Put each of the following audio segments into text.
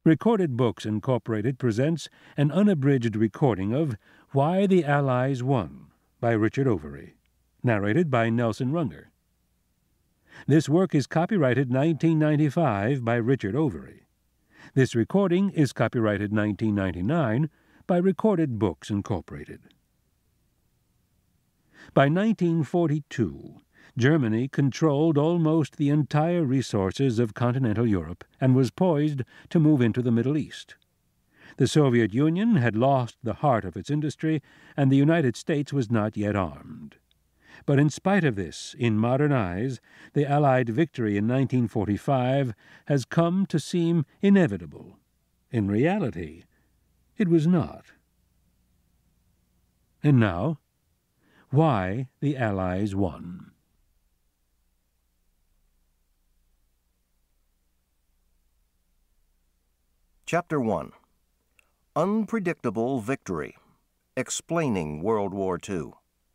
Recorded Books, Incorporated presents an unabridged recording of Why the Allies Won by Richard Overy, narrated by Nelson Runger. This work is copyrighted 1995 by Richard Overy. This recording is copyrighted 1999 by Recorded Books, Incorporated. By 1942, Germany controlled almost the entire resources of continental Europe and was poised to move into the Middle East. The Soviet Union had lost the heart of its industry, and the United States was not yet armed. But in spite of this, in modern eyes, the Allied victory in 1945 has come to seem inevitable. In reality, it was not. And now, why the Allies won. Chapter 1. Unpredictable Victory. Explaining World War II.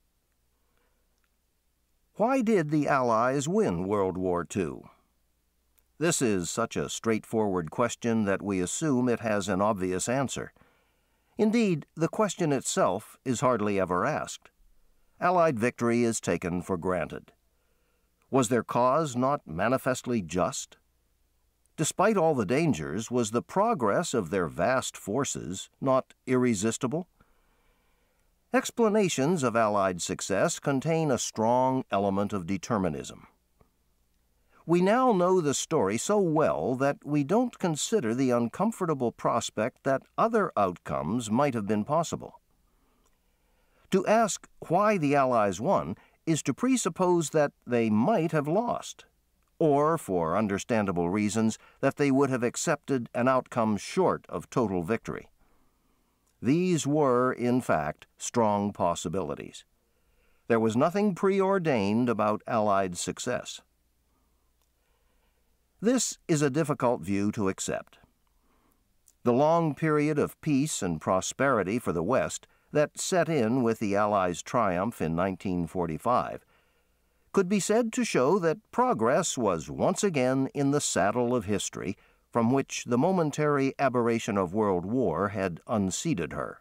Why did the Allies win World War II? This is such a straightforward question that we assume it has an obvious answer. Indeed, the question itself is hardly ever asked. Allied victory is taken for granted. Was their cause not manifestly just? Despite all the dangers, was the progress of their vast forces not irresistible? Explanations of Allied success contain a strong element of determinism. We now know the story so well that we don't consider the uncomfortable prospect that other outcomes might have been possible. To ask why the Allies won is to presuppose that they might have lost, or, for understandable reasons, that they would have accepted an outcome short of total victory. These were, in fact, strong possibilities. There was nothing preordained about Allied success. This is a difficult view to accept. The long period of peace and prosperity for the West that set in with the Allies' triumph in 1945 could be said to show that progress was once again in the saddle of history from which the momentary aberration of World War had unseated her.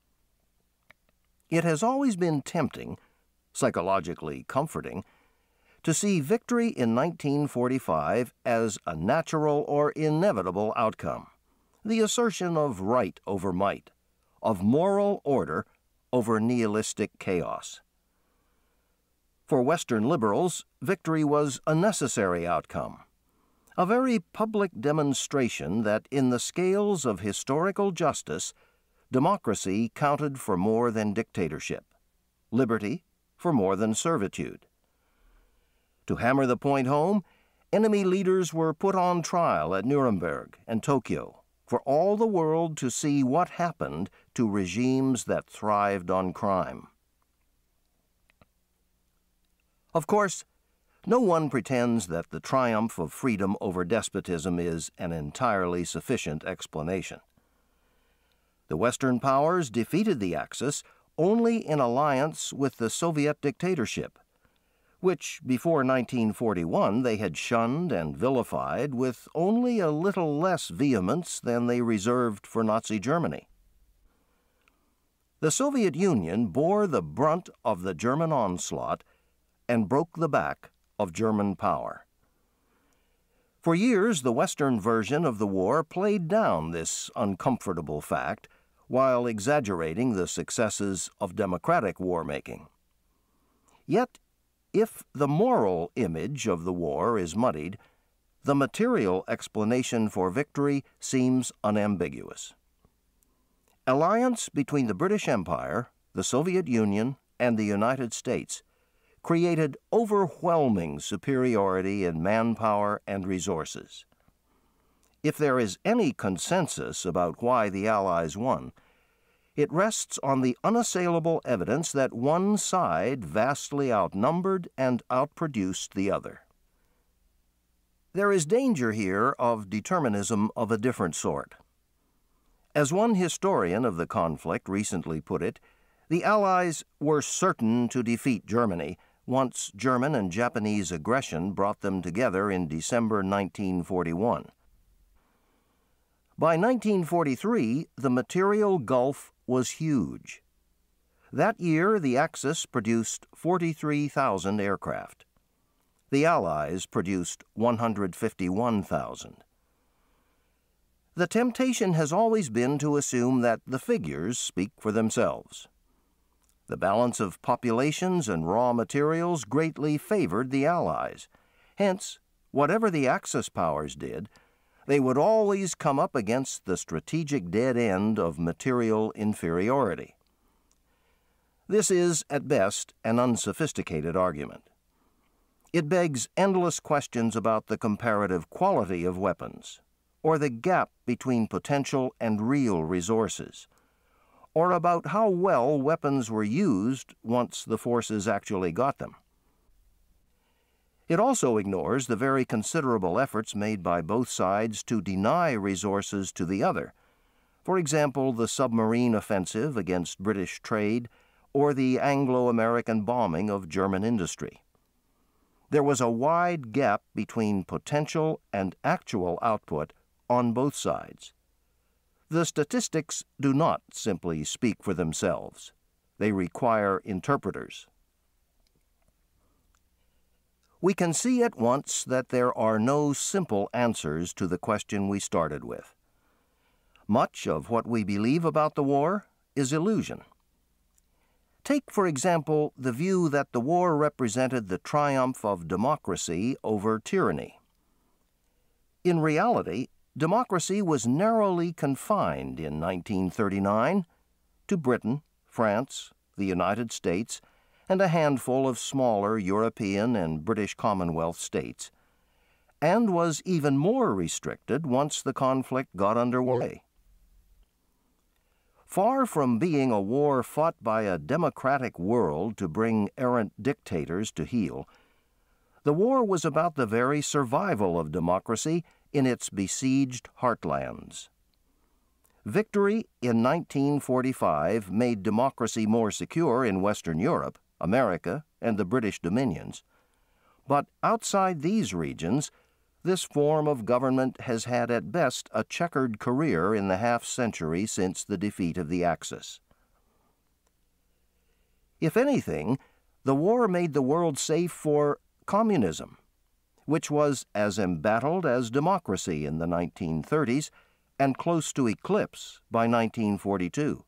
It has always been tempting, psychologically comforting, to see victory in 1945 as a natural or inevitable outcome, the assertion of right over might, of moral order over nihilistic chaos. For Western liberals, victory was a necessary outcome, a very public demonstration that in the scales of historical justice, democracy counted for more than dictatorship, liberty for more than servitude. To hammer the point home, enemy leaders were put on trial at Nuremberg and Tokyo for all the world to see what happened to regimes that thrived on crime. Of course, no one pretends that the triumph of freedom over despotism is an entirely sufficient explanation. The Western powers defeated the Axis only in alliance with the Soviet dictatorship, which before 1941 they had shunned and vilified with only a little less vehemence than they reserved for Nazi Germany. The Soviet Union bore the brunt of the German onslaught and broke the back of German power. For years, the Western version of the war played down this uncomfortable fact while exaggerating the successes of democratic war-making. Yet, if the moral image of the war is muddied, the material explanation for victory seems unambiguous. Alliance between the British Empire, the Soviet Union, and the United States created overwhelming superiority in manpower and resources. If there is any consensus about why the Allies won, it rests on the unassailable evidence that one side vastly outnumbered and outproduced the other. There is danger here of determinism of a different sort. As one historian of the conflict recently put it, the Allies were certain to defeat Germany once German and Japanese aggression brought them together in December 1941. By 1943, the material gulf was huge. That year, the Axis produced 43,000 aircraft. The Allies produced 151,000. The temptation has always been to assume that the figures speak for themselves. The balance of populations and raw materials greatly favored the Allies. Hence, whatever the Axis powers did, they would always come up against the strategic dead end of material inferiority. This is, at best, an unsophisticated argument. It begs endless questions about the comparative quality of weapons, or the gap between potential and real resources, or about how well weapons were used once the forces actually got them. It also ignores the very considerable efforts made by both sides to deny resources to the other. For example, the submarine offensive against British trade or the Anglo-American bombing of German industry. There was a wide gap between potential and actual output on both sides. The statistics do not simply speak for themselves. They require interpreters. We can see at once that there are no simple answers to the question we started with. Much of what we believe about the war is illusion. Take, for example, the view that the war represented the triumph of democracy over tyranny. In reality, democracy was narrowly confined in 1939 to Britain, France, the United States, and a handful of smaller European and British Commonwealth states, and was even more restricted once the conflict got underway. Far from being a war fought by a democratic world to bring errant dictators to heel, the war was about the very survival of democracy in its besieged heartlands. Victory in 1945 made democracy more secure in Western Europe, America, and the British dominions. But outside these regions, this form of government has had at best a checkered career in the half-century since the defeat of the Axis. If anything, the war made the world safe for communism, which was as embattled as democracy in the 1930s and close to eclipse by 1942.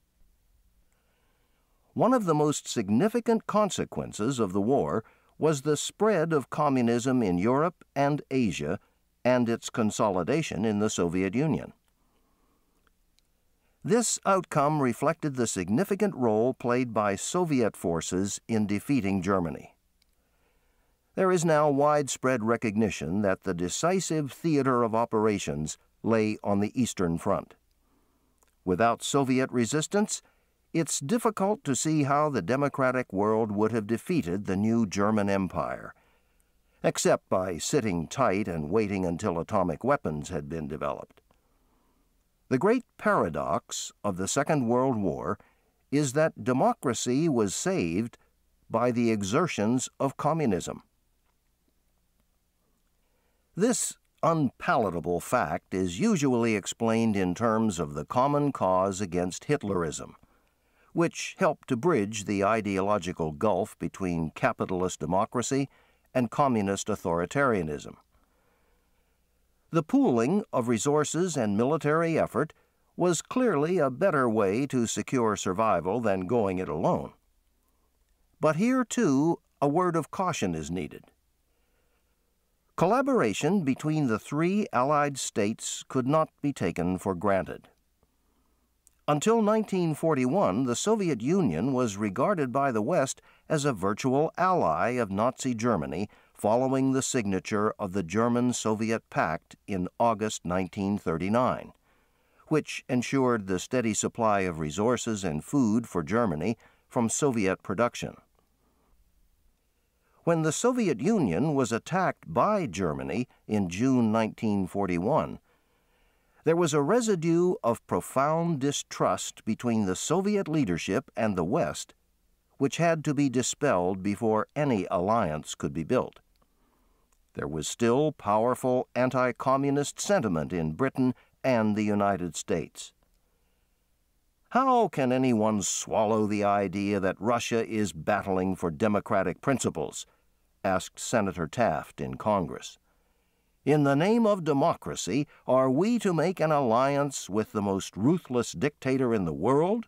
One of the most significant consequences of the war was the spread of communism in Europe and Asia and its consolidation in the Soviet Union. This outcome reflected the significant role played by Soviet forces in defeating Germany. There is now widespread recognition that the decisive theater of operations lay on the Eastern Front. Without Soviet resistance, it's difficult to see how the democratic world would have defeated the new German Empire, except by sitting tight and waiting until atomic weapons had been developed. The great paradox of the Second World War is that democracy was saved by the exertions of communism. This unpalatable fact is usually explained in terms of the common cause against Hitlerism, which helped to bridge the ideological gulf between capitalist democracy and communist authoritarianism. The pooling of resources and military effort was clearly a better way to secure survival than going it alone. But here, too, a word of caution is needed. Collaboration between the three Allied states could not be taken for granted. Until 1941, the Soviet Union was regarded by the West as a virtual ally of Nazi Germany following the signature of the German-Soviet Pact in August 1939, which ensured the steady supply of resources and food for Germany from Soviet production. When the Soviet Union was attacked by Germany in June 1941, there was a residue of profound distrust between the Soviet leadership and the West, which had to be dispelled before any alliance could be built. There was still powerful anti-communist sentiment in Britain and the United States. How can anyone swallow the idea that Russia is battling for democratic principles? Asked Senator Taft in Congress. In the name of democracy, are we to make an alliance with the most ruthless dictator in the world?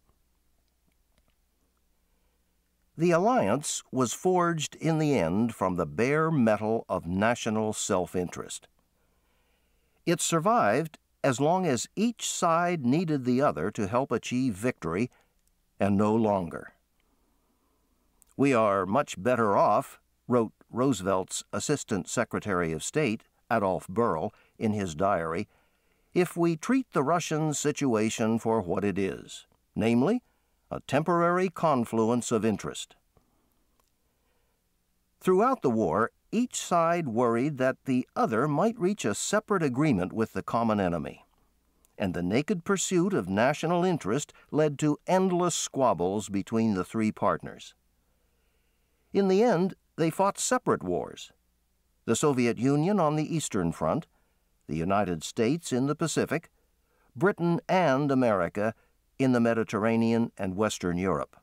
The alliance was forged in the end from the bare metal of national self-interest. It survived as long as each side needed the other to help achieve victory, and no longer. "We are much better off," wrote Roosevelt's Assistant Secretary of State, Adolph Burl, in his diary, "if we treat the Russian situation for what it is, namely, a temporary confluence of interest." Throughout the war, each side worried that the other might reach a separate agreement with the common enemy, and the naked pursuit of national interest led to endless squabbles between the three partners. In the end, they fought separate wars: the Soviet Union on the Eastern Front, the United States in the Pacific, Britain and America in the Mediterranean and Western Europe.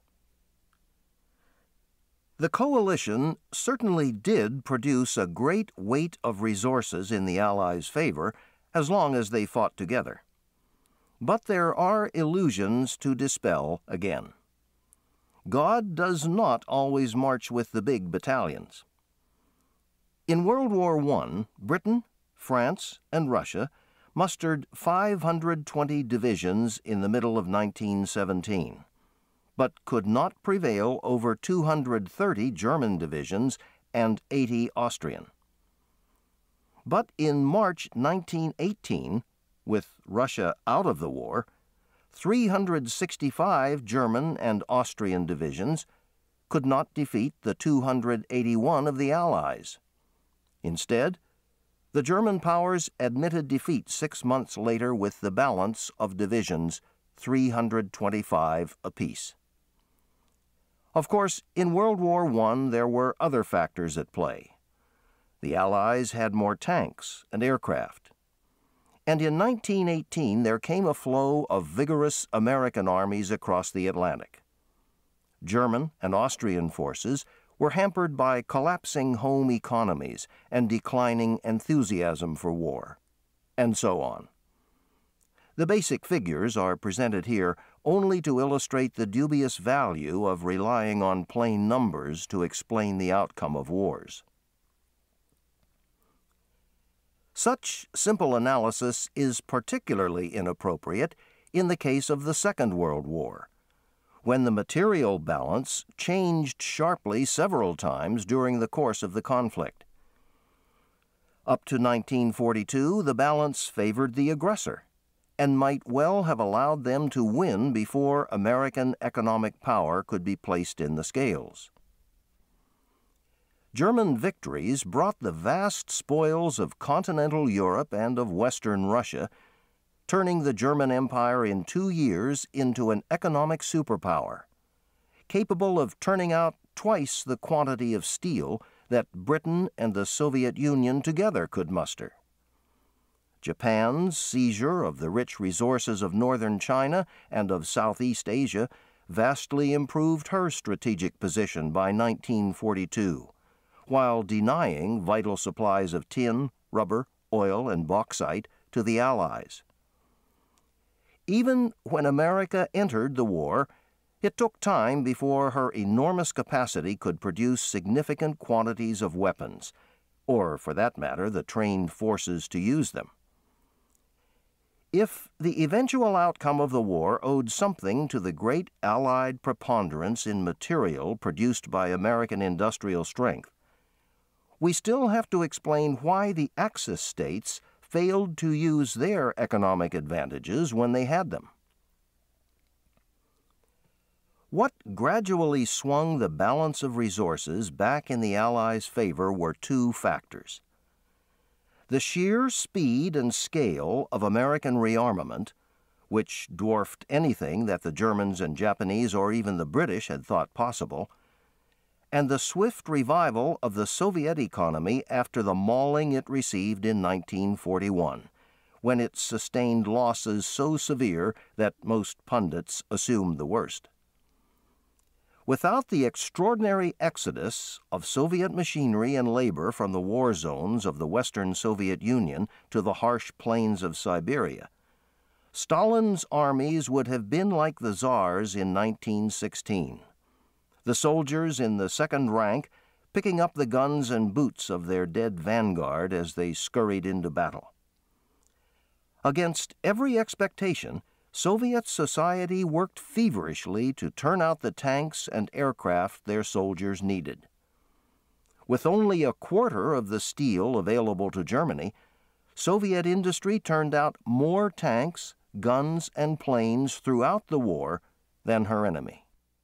The coalition certainly did produce a great weight of resources in the Allies' favor as long as they fought together. But there are illusions to dispel again. God does not always march with the big battalions. In World War I, Britain, France, and Russia mustered 520 divisions in the middle of 1917. But could not prevail over 230 German divisions and 80 Austrian. But in March 1918, with Russia out of the war, 365 German and Austrian divisions could not defeat the 281 of the Allies. Instead, the German powers admitted defeat 6 months later with the balance of divisions, 325 apiece. Of course, in World War I, there were other factors at play. The Allies had more tanks and aircraft. And in 1918, there came a flow of vigorous American armies across the Atlantic. German and Austrian forces were hampered by collapsing home economies and declining enthusiasm for war, and so on. The basic figures are presented here only to illustrate the dubious value of relying on plain numbers to explain the outcome of wars. Such simple analysis is particularly inappropriate in the case of the Second World War, when the material balance changed sharply several times during the course of the conflict. Up to 1942, the balance favored the aggressor, and might well have allowed them to win before American economic power could be placed in the scales. German victories brought the vast spoils of continental Europe and of Western Russia, turning the German Empire in 2 years into an economic superpower, capable of turning out twice the quantity of steel that Britain and the Soviet Union together could muster. Japan's seizure of the rich resources of northern China and of Southeast Asia vastly improved her strategic position by 1942, while denying vital supplies of tin, rubber, oil, and bauxite to the Allies. Even when America entered the war, it took time before her enormous capacity could produce significant quantities of weapons, or, for that matter, the trained forces to use them. If the eventual outcome of the war owed something to the great Allied preponderance in material produced by American industrial strength, we still have to explain why the Axis states failed to use their economic advantages when they had them. What gradually swung the balance of resources back in the Allies' favor were two factors: the sheer speed and scale of American rearmament, which dwarfed anything that the Germans and Japanese or even the British had thought possible, and the swift revival of the Soviet economy after the mauling it received in 1941, when it sustained losses so severe that most pundits assumed the worst. Without the extraordinary exodus of Soviet machinery and labor from the war zones of the Western Soviet Union to the harsh plains of Siberia, Stalin's armies would have been like the Tsars in 1916. The soldiers in the second rank picking up the guns and boots of their dead vanguard as they scurried into battle. Against every expectation, Soviet society worked feverishly to turn out the tanks and aircraft their soldiers needed. With only a quarter of the steel available to Germany, Soviet industry turned out more tanks, guns, and planes throughout the war than her enemy.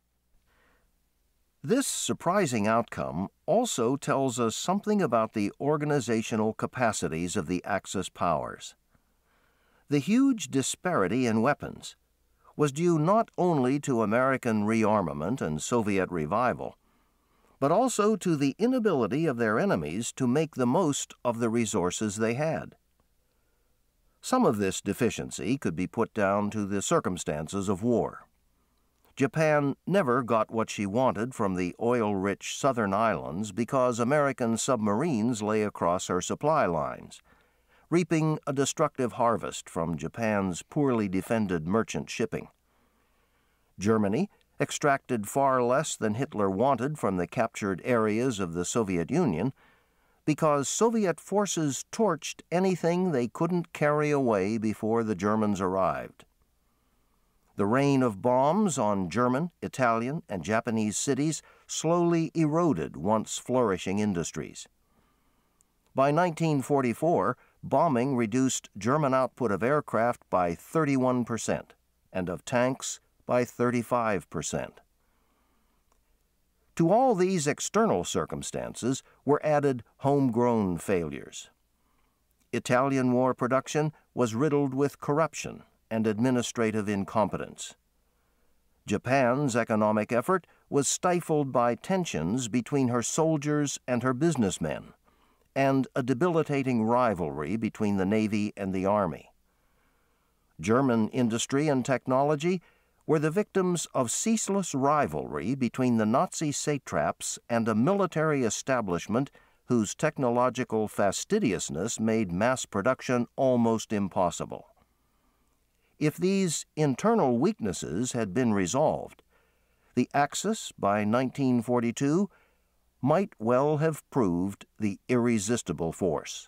This surprising outcome also tells us something about the organizational capacities of the Axis powers. The huge disparity in weapons was due not only to American rearmament and Soviet revival, but also to the inability of their enemies to make the most of the resources they had. Some of this deficiency could be put down to the circumstances of war. Japan never got what she wanted from the oil-rich southern islands because American submarines lay across her supply lines, reaping a destructive harvest from Japan's poorly defended merchant shipping. Germany extracted far less than Hitler wanted from the captured areas of the Soviet Union because Soviet forces torched anything they couldn't carry away before the Germans arrived. The rain of bombs on German, Italian, and Japanese cities slowly eroded once flourishing industries. By 1944, bombing reduced German output of aircraft by 31% and of tanks by 35%. To all these external circumstances were added homegrown failures. Italian war production was riddled with corruption and administrative incompetence. Japan's economic effort was stifled by tensions between her soldiers and her businessmen, and a debilitating rivalry between the Navy and the Army. German industry and technology were the victims of ceaseless rivalry between the Nazi satraps and a military establishment whose technological fastidiousness made mass production almost impossible. If these internal weaknesses had been resolved, the Axis, by 1942, might well have proved the irresistible force.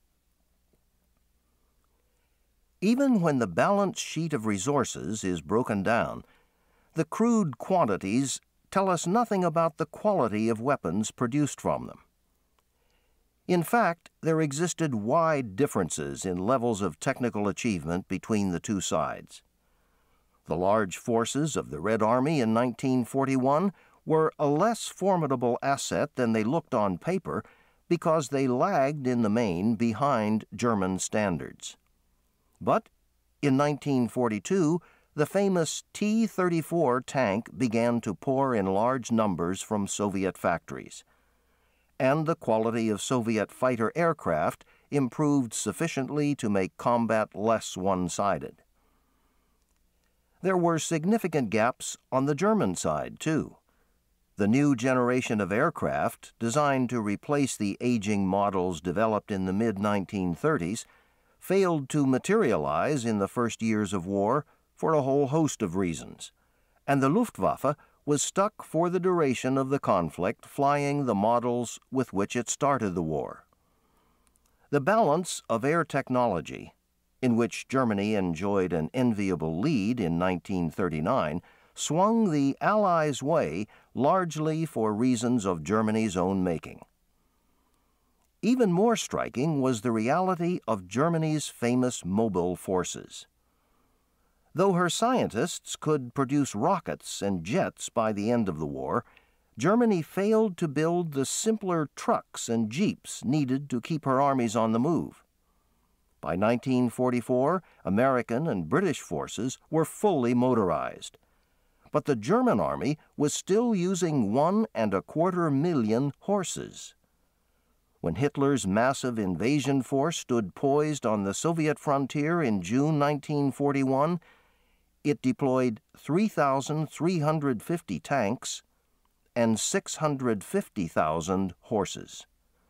Even when the balance sheet of resources is broken down, the crude quantities tell us nothing about the quality of weapons produced from them. In fact, there existed wide differences in levels of technical achievement between the two sides. The large forces of the Red Army in 1941 were a less formidable asset than they looked on paper because they lagged in the main behind German standards. But in 1942, the famous T-34 tank began to pour in large numbers from Soviet factories, and the quality of Soviet fighter aircraft improved sufficiently to make combat less one-sided. There were significant gaps on the German side, too. The new generation of aircraft, designed to replace the aging models developed in the mid-1930s, failed to materialize in the first years of war for a whole host of reasons, and the Luftwaffe was stuck for the duration of the conflict flying the models with which it started the war. The balance of air technology, in which Germany enjoyed an enviable lead in 1939, swung the Allies' way largely for reasons of Germany's own making. Even more striking was the reality of Germany's famous mobile forces. Though her scientists could produce rockets and jets by the end of the war, Germany failed to build the simpler trucks and jeeps needed to keep her armies on the move. By 1944, American and British forces were fully motorized, but the German army was still using 1.25 million horses. When Hitler's massive invasion force stood poised on the Soviet frontier in June 1941, it deployed 3,350 tanks and 650,000 horses.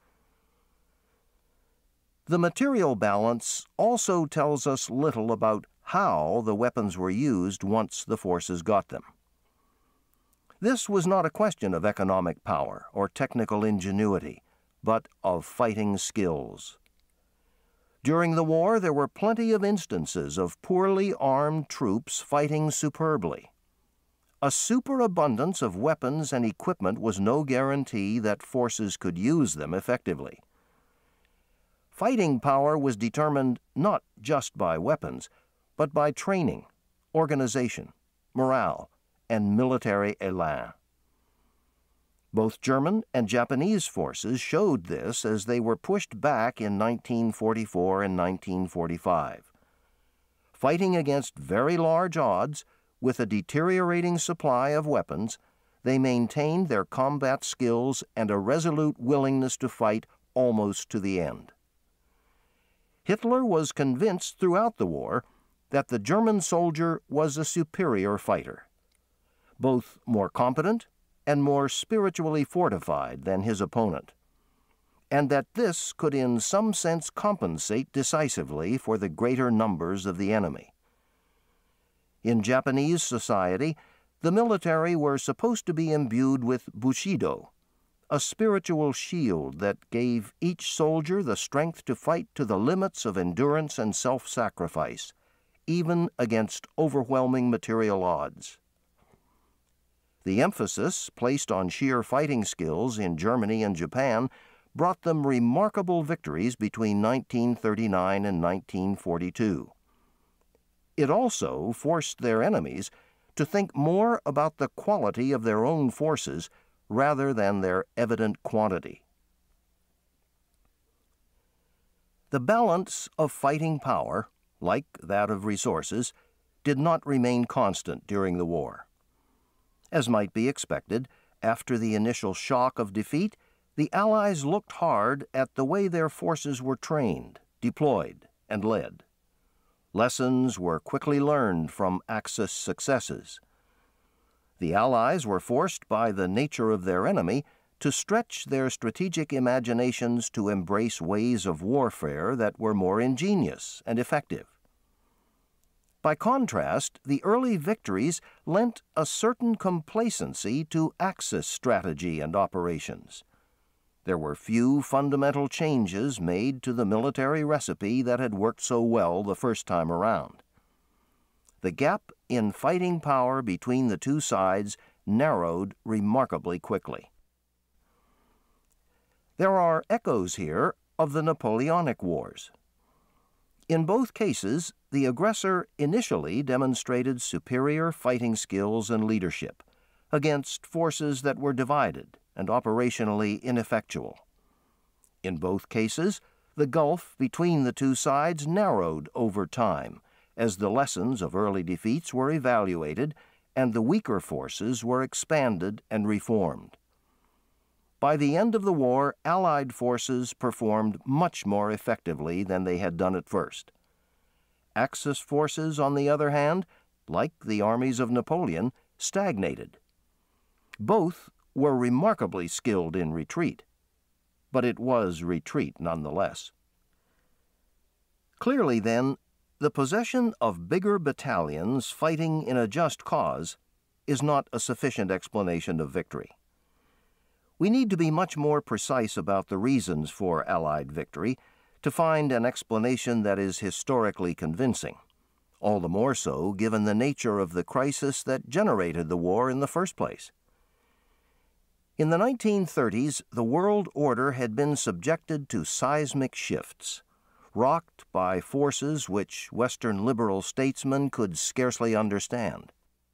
The material balance also tells us little about how the weapons were used once the forces got them. This was not a question of economic power or technical ingenuity, but of fighting skills. During the war, there were plenty of instances of poorly armed troops fighting superbly. A superabundance of weapons and equipment was no guarantee that forces could use them effectively. Fighting power was determined not just by weapons, but by training, organization, morale, and military élan. Both German and Japanese forces showed this as they were pushed back in 1944 and 1945. Fighting against very large odds, with a deteriorating supply of weapons, they maintained their combat skills and a resolute willingness to fight almost to the end. Hitler was convinced throughout the war that the German soldier was a superior fighter, both more competent and more spiritually fortified than his opponent, and that this could in some sense compensate decisively for the greater numbers of the enemy. In Japanese society, the military were supposed to be imbued with bushido, a spiritual shield that gave each soldier the strength to fight to the limits of endurance and self-sacrifice, even against overwhelming material odds. The emphasis placed on sheer fighting skills in Germany and Japan brought them remarkable victories between 1939 and 1942. It also forced their enemies to think more about the quality of their own forces rather than their evident quantity. The balance of fighting power, like that of resources, did not remain constant during the war. As might be expected, after the initial shock of defeat, the Allies looked hard at the way their forces were trained, deployed, and led. Lessons were quickly learned from Axis successes. The Allies were forced by the nature of their enemy to stretch their strategic imaginations to embrace ways of warfare that were more ingenious and effective. By contrast, the early victories lent a certain complacency to Axis strategy and operations. There were few fundamental changes made to the military recipe that had worked so well the first time around. The gap in fighting power between the two sides narrowed remarkably quickly. There are echoes here of the Napoleonic Wars. In both cases, the aggressor initially demonstrated superior fighting skills and leadership against forces that were divided and operationally ineffectual. In both cases, the gulf between the two sides narrowed over time as the lessons of early defeats were evaluated and the weaker forces were expanded and reformed. By the end of the war, Allied forces performed much more effectively than they had done at first. Axis forces, on the other hand, like the armies of Napoleon, stagnated. Both were remarkably skilled in retreat, but it was retreat nonetheless. Clearly, then, the possession of bigger battalions fighting in a just cause is not a sufficient explanation of victory. We need to be much more precise about the reasons for Allied victory to find an explanation that is historically convincing, all the more so given the nature of the crisis that generated the war in the first place. In the 1930s, the world order had been subjected to seismic shifts, rocked by forces which Western liberal statesmen could scarcely understand.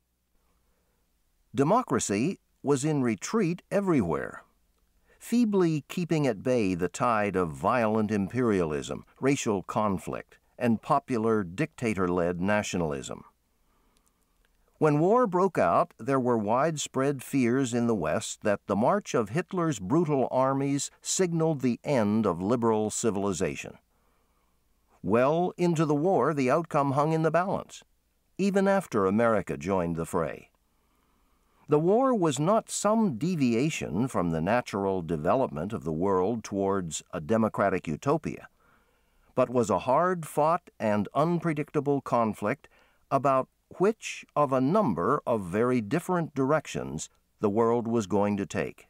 Democracy was in retreat everywhere, feebly keeping at bay the tide of violent imperialism, racial conflict, and popular dictator-led nationalism. When war broke out, there were widespread fears in the West that the march of Hitler's brutal armies signaled the end of liberal civilization. Well into the war, the outcome hung in the balance, even after America joined the fray. The war was not some deviation from the natural development of the world towards a democratic utopia, but was a hard-fought and unpredictable conflict about which of a number of very different directions the world was going to take.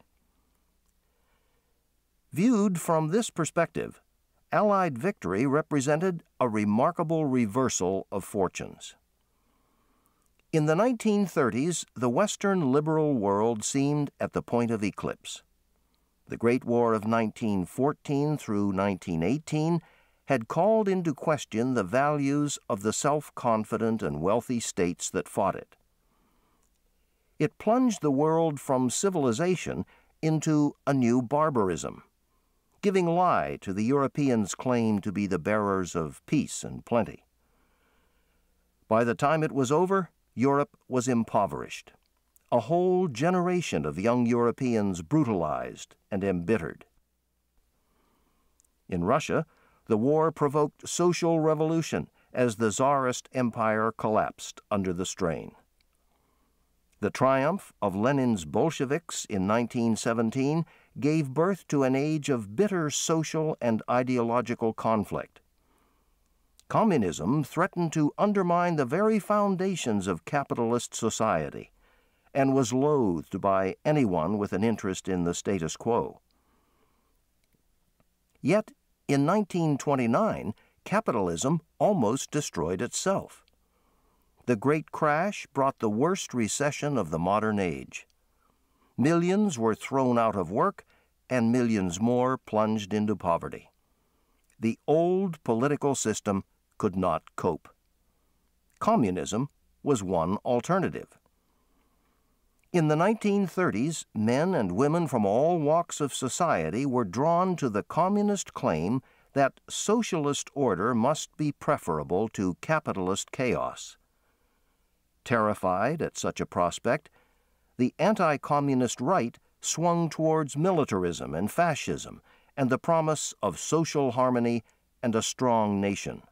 Viewed from this perspective, Allied victory represented a remarkable reversal of fortunes. In the 1930s, the Western liberal world seemed at the point of eclipse. The Great War of 1914 through 1918 had called into question the values of the self-confident and wealthy states that fought it. It plunged the world from civilization into a new barbarism, giving lie to the Europeans' claim to be the bearers of peace and plenty. By the time it was over, Europe was impoverished. A whole generation of young Europeans brutalized and embittered. In Russia, the war provoked social revolution as the Tsarist Empire collapsed under the strain. The triumph of Lenin's Bolsheviks in 1917 gave birth to an age of bitter social and ideological conflict. Communism threatened to undermine the very foundations of capitalist society and was loathed by anyone with an interest in the status quo. Yet, in 1929, capitalism almost destroyed itself. The Great Crash brought the worst recession of the modern age. Millions were thrown out of work, and millions more plunged into poverty. The old political system could not cope. Communism was one alternative. In the 1930s, men and women from all walks of society were drawn to the communist claim that socialist order must be preferable to capitalist chaos. Terrified at such a prospect, the anti-communist right swung towards militarism and fascism and the promise of social harmony and a strong nation.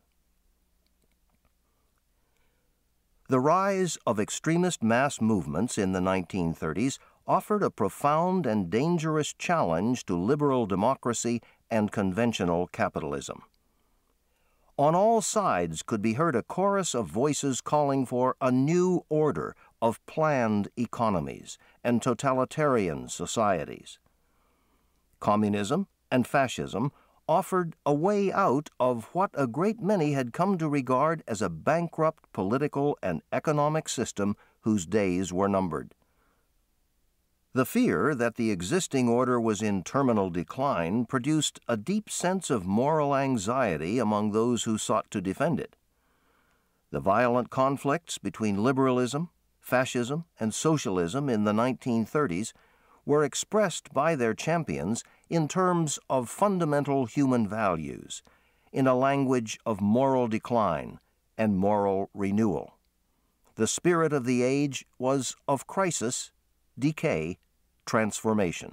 The rise of extremist mass movements in the 1930s offered a profound and dangerous challenge to liberal democracy and conventional capitalism. On all sides could be heard a chorus of voices calling for a new order of planned economies and totalitarian societies. Communism and fascism offered a way out of what a great many had come to regard as a bankrupt political and economic system whose days were numbered. The fear that the existing order was in terminal decline produced a deep sense of moral anxiety among those who sought to defend it. The violent conflicts between liberalism, fascism, and socialism in the 1930s were expressed by their champions in terms of fundamental human values, in a language of moral decline and moral renewal. The spirit of the age was of crisis, decay, transformation.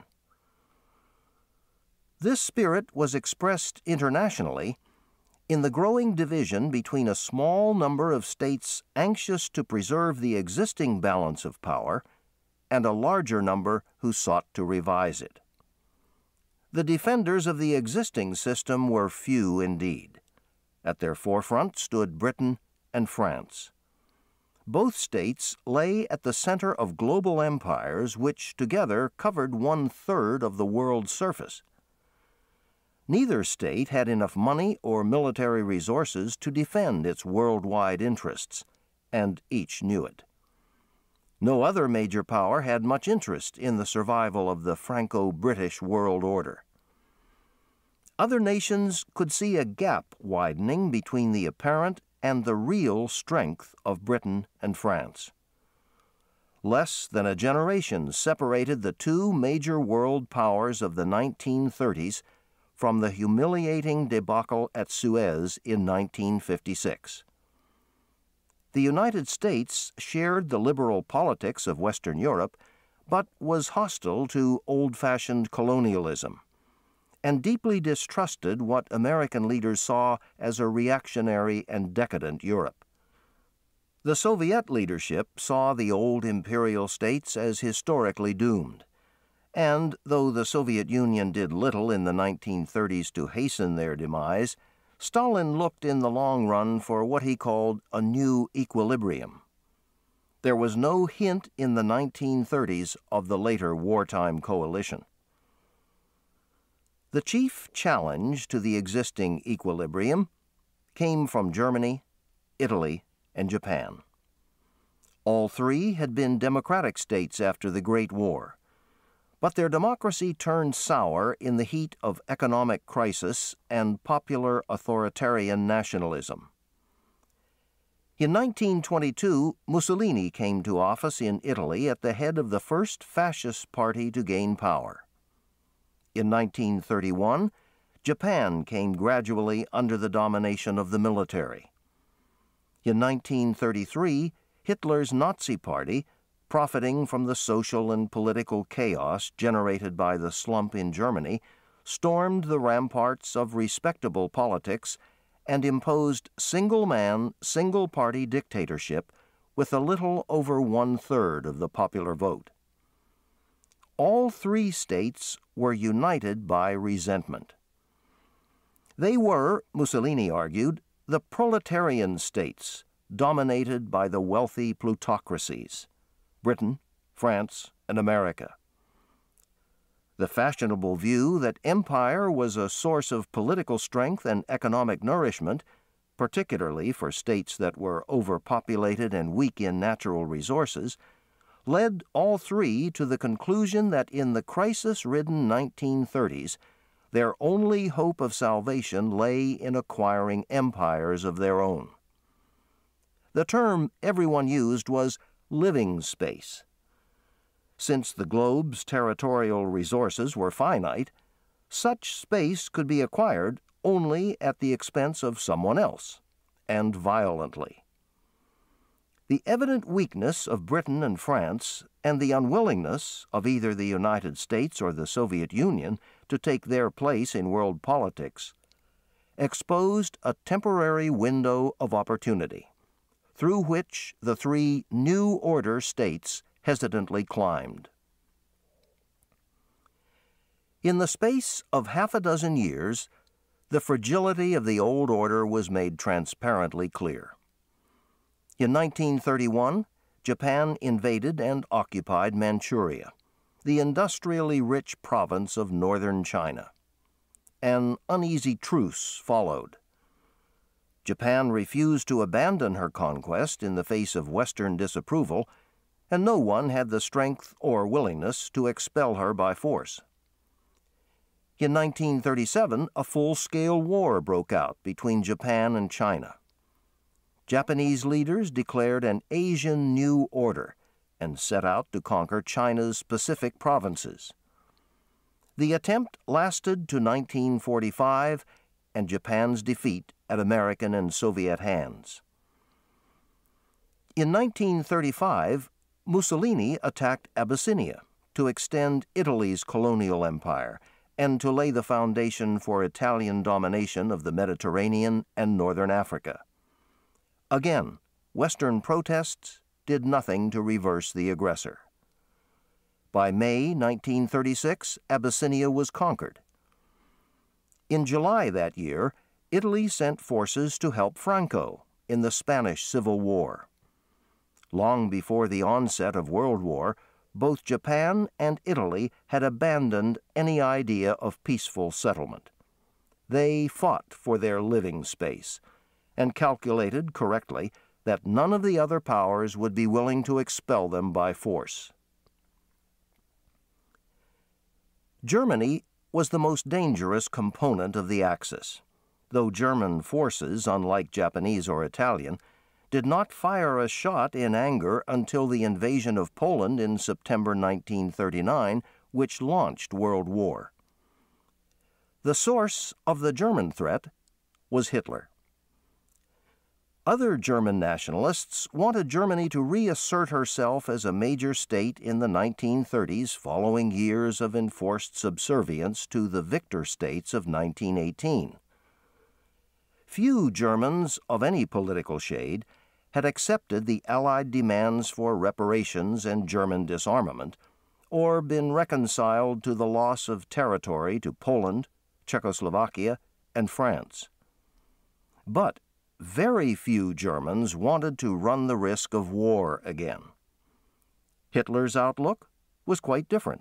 This spirit was expressed internationally in the growing division between a small number of states anxious to preserve the existing balance of power and a larger number who sought to revise it. The defenders of the existing system were few indeed. At their forefront stood Britain and France. Both states lay at the center of global empires which together covered 1/3 of the world's surface. Neither state had enough money or military resources to defend its worldwide interests, and each knew it. No other major power had much interest in the survival of the Franco-British world order. Other nations could see a gap widening between the apparent and the real strength of Britain and France. Less than a generation separated the two major world powers of the 1930s from the humiliating debacle at Suez in 1956. The United States shared the liberal politics of Western Europe, but was hostile to old-fashioned colonialism, and deeply distrusted what American leaders saw as a reactionary and decadent Europe. The Soviet leadership saw the old imperial states as historically doomed, and though the Soviet Union did little in the 1930s to hasten their demise, Stalin looked in the long run for what he called a new equilibrium. There was no hint in the 1930s of the later wartime coalition. The chief challenge to the existing equilibrium came from Germany, Italy, and Japan. All three had been democratic states after the Great War, but their democracy turned sour in the heat of economic crisis and popular authoritarian nationalism. In 1922, Mussolini came to office in Italy at the head of the first fascist party to gain power. In 1931, Japan came gradually under the domination of the military. In 1933, Hitler's Nazi Party, profiting from the social and political chaos generated by the slump in Germany, stormed the ramparts of respectable politics and imposed single-man, single-party dictatorship with a little over one-third of the popular vote. All three states were united by resentment. They were, Mussolini argued, the proletarian states dominated by the wealthy plutocracies, Britain, France, and America. The fashionable view that empire was a source of political strength and economic nourishment, particularly for states that were overpopulated and weak in natural resources, led all three to the conclusion that in the crisis-ridden 1930s, their only hope of salvation lay in acquiring empires of their own. The term everyone used was living space. Since the globe's territorial resources were finite, such space could be acquired only at the expense of someone else, and violently. The evident weakness of Britain and France, and the unwillingness of either the United States or the Soviet Union to take their place in world politics, exposed a temporary window of opportunity, through which the three New Order states hesitantly climbed. In the space of half a dozen years, the fragility of the old order was made transparently clear. In 1931, Japan invaded and occupied Manchuria, the industrially rich province of northern China. An uneasy truce followed. Japan refused to abandon her conquest in the face of Western disapproval, and no one had the strength or willingness to expel her by force. In 1937, a full-scale war broke out between Japan and China. Japanese leaders declared an Asian New Order and set out to conquer China's Pacific provinces. The attempt lasted to 1945 and Japan's defeat at American and Soviet hands. In 1935, Mussolini attacked Abyssinia to extend Italy's colonial empire and to lay the foundation for Italian domination of the Mediterranean and northern Africa. Again, Western protests did nothing to reverse the aggressor. By May 1936, Abyssinia was conquered. In July that year, Italy sent forces to help Franco in the Spanish Civil War. Long before the onset of World War, both Japan and Italy had abandoned any idea of peaceful settlement. They fought for their living space and calculated correctly that none of the other powers would be willing to expel them by force. Germany was the most dangerous component of the Axis, though German forces, unlike Japanese or Italian, did not fire a shot in anger until the invasion of Poland in September 1939, which launched World War. The source of the German threat was Hitler. Other German nationalists wanted Germany to reassert herself as a major state in the 1930s following years of enforced subservience to the victor states of 1918. Few Germans of any political shade had accepted the Allied demands for reparations and German disarmament, or been reconciled to the loss of territory to Poland, Czechoslovakia, and France. But very few Germans wanted to run the risk of war again. Hitler's outlook was quite different.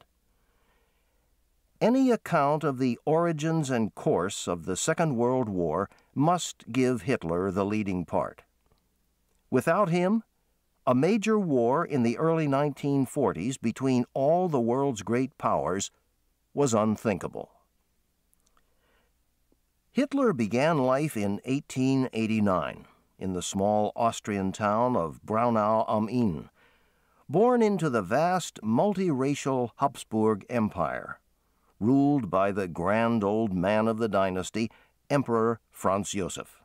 Any account of the origins and course of the Second World War must give Hitler the leading part. Without him, a major war in the early 1940s between all the world's great powers was unthinkable. Hitler began life in 1889 in the small Austrian town of Braunau am Inn, born into the vast multiracial Habsburg Empire, ruled by the grand old man of the dynasty, Emperor Franz Joseph.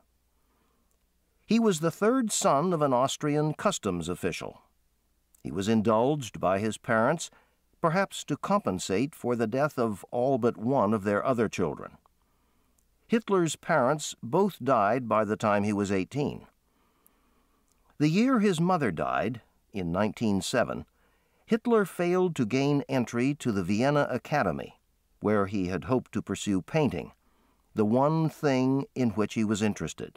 He was the third son of an Austrian customs official. He was indulged by his parents, perhaps to compensate for the death of all but one of their other children. Hitler's parents both died by the time he was 18. The year his mother died, in 1907, Hitler failed to gain entry to the Vienna Academy, where he had hoped to pursue painting, the one thing in which he was interested.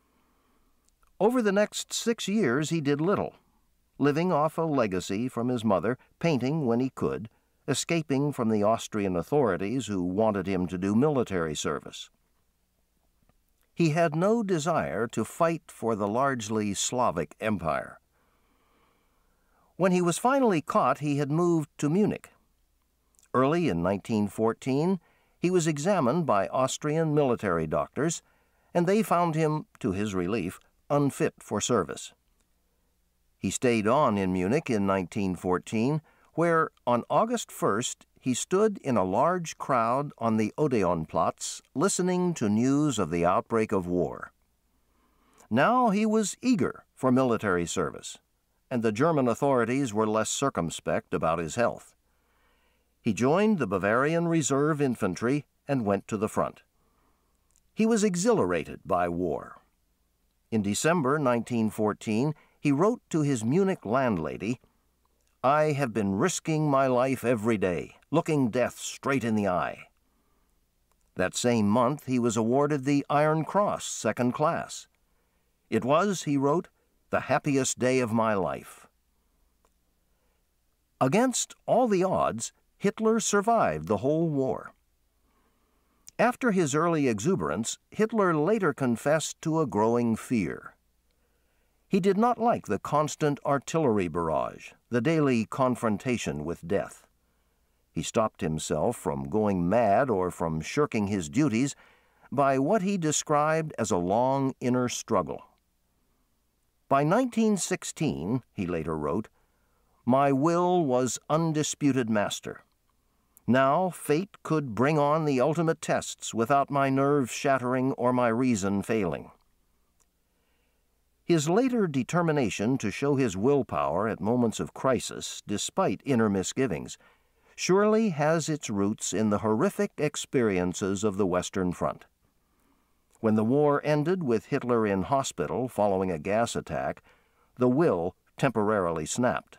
Over the next 6 years he did little, living off a legacy from his mother, painting when he could, escaping from the Austrian authorities who wanted him to do military service. He had no desire to fight for the largely Slavic empire. When he was finally caught, he had moved to Munich. Early in 1914, he was examined by Austrian military doctors, and they found him, to his relief, unfit for service. He stayed on in Munich in 1914, where, on August 1st, he stood in a large crowd on the Odeonplatz, listening to news of the outbreak of war. Now he was eager for military service, and the German authorities were less circumspect about his health. He joined the Bavarian Reserve Infantry and went to the front. He was exhilarated by war. In December 1914, he wrote to his Munich landlady, "I have been risking my life every day, looking death straight in the eye." That same month, he was awarded the Iron Cross, second class. "It was," he wrote, "the happiest day of my life." Against all the odds, Hitler survived the whole war. After his early exuberance, Hitler later confessed to a growing fear. He did not like the constant artillery barrage, the daily confrontation with death. He stopped himself from going mad or from shirking his duties by what he described as a long inner struggle. By 1916, he later wrote, "My will was undisputed master. Now fate could bring on the ultimate tests without my nerves shattering or my reason failing." His later determination to show his willpower at moments of crisis, despite inner misgivings, surely has its roots in the horrific experiences of the Western Front. When the war ended with Hitler in hospital following a gas attack, the will temporarily snapped.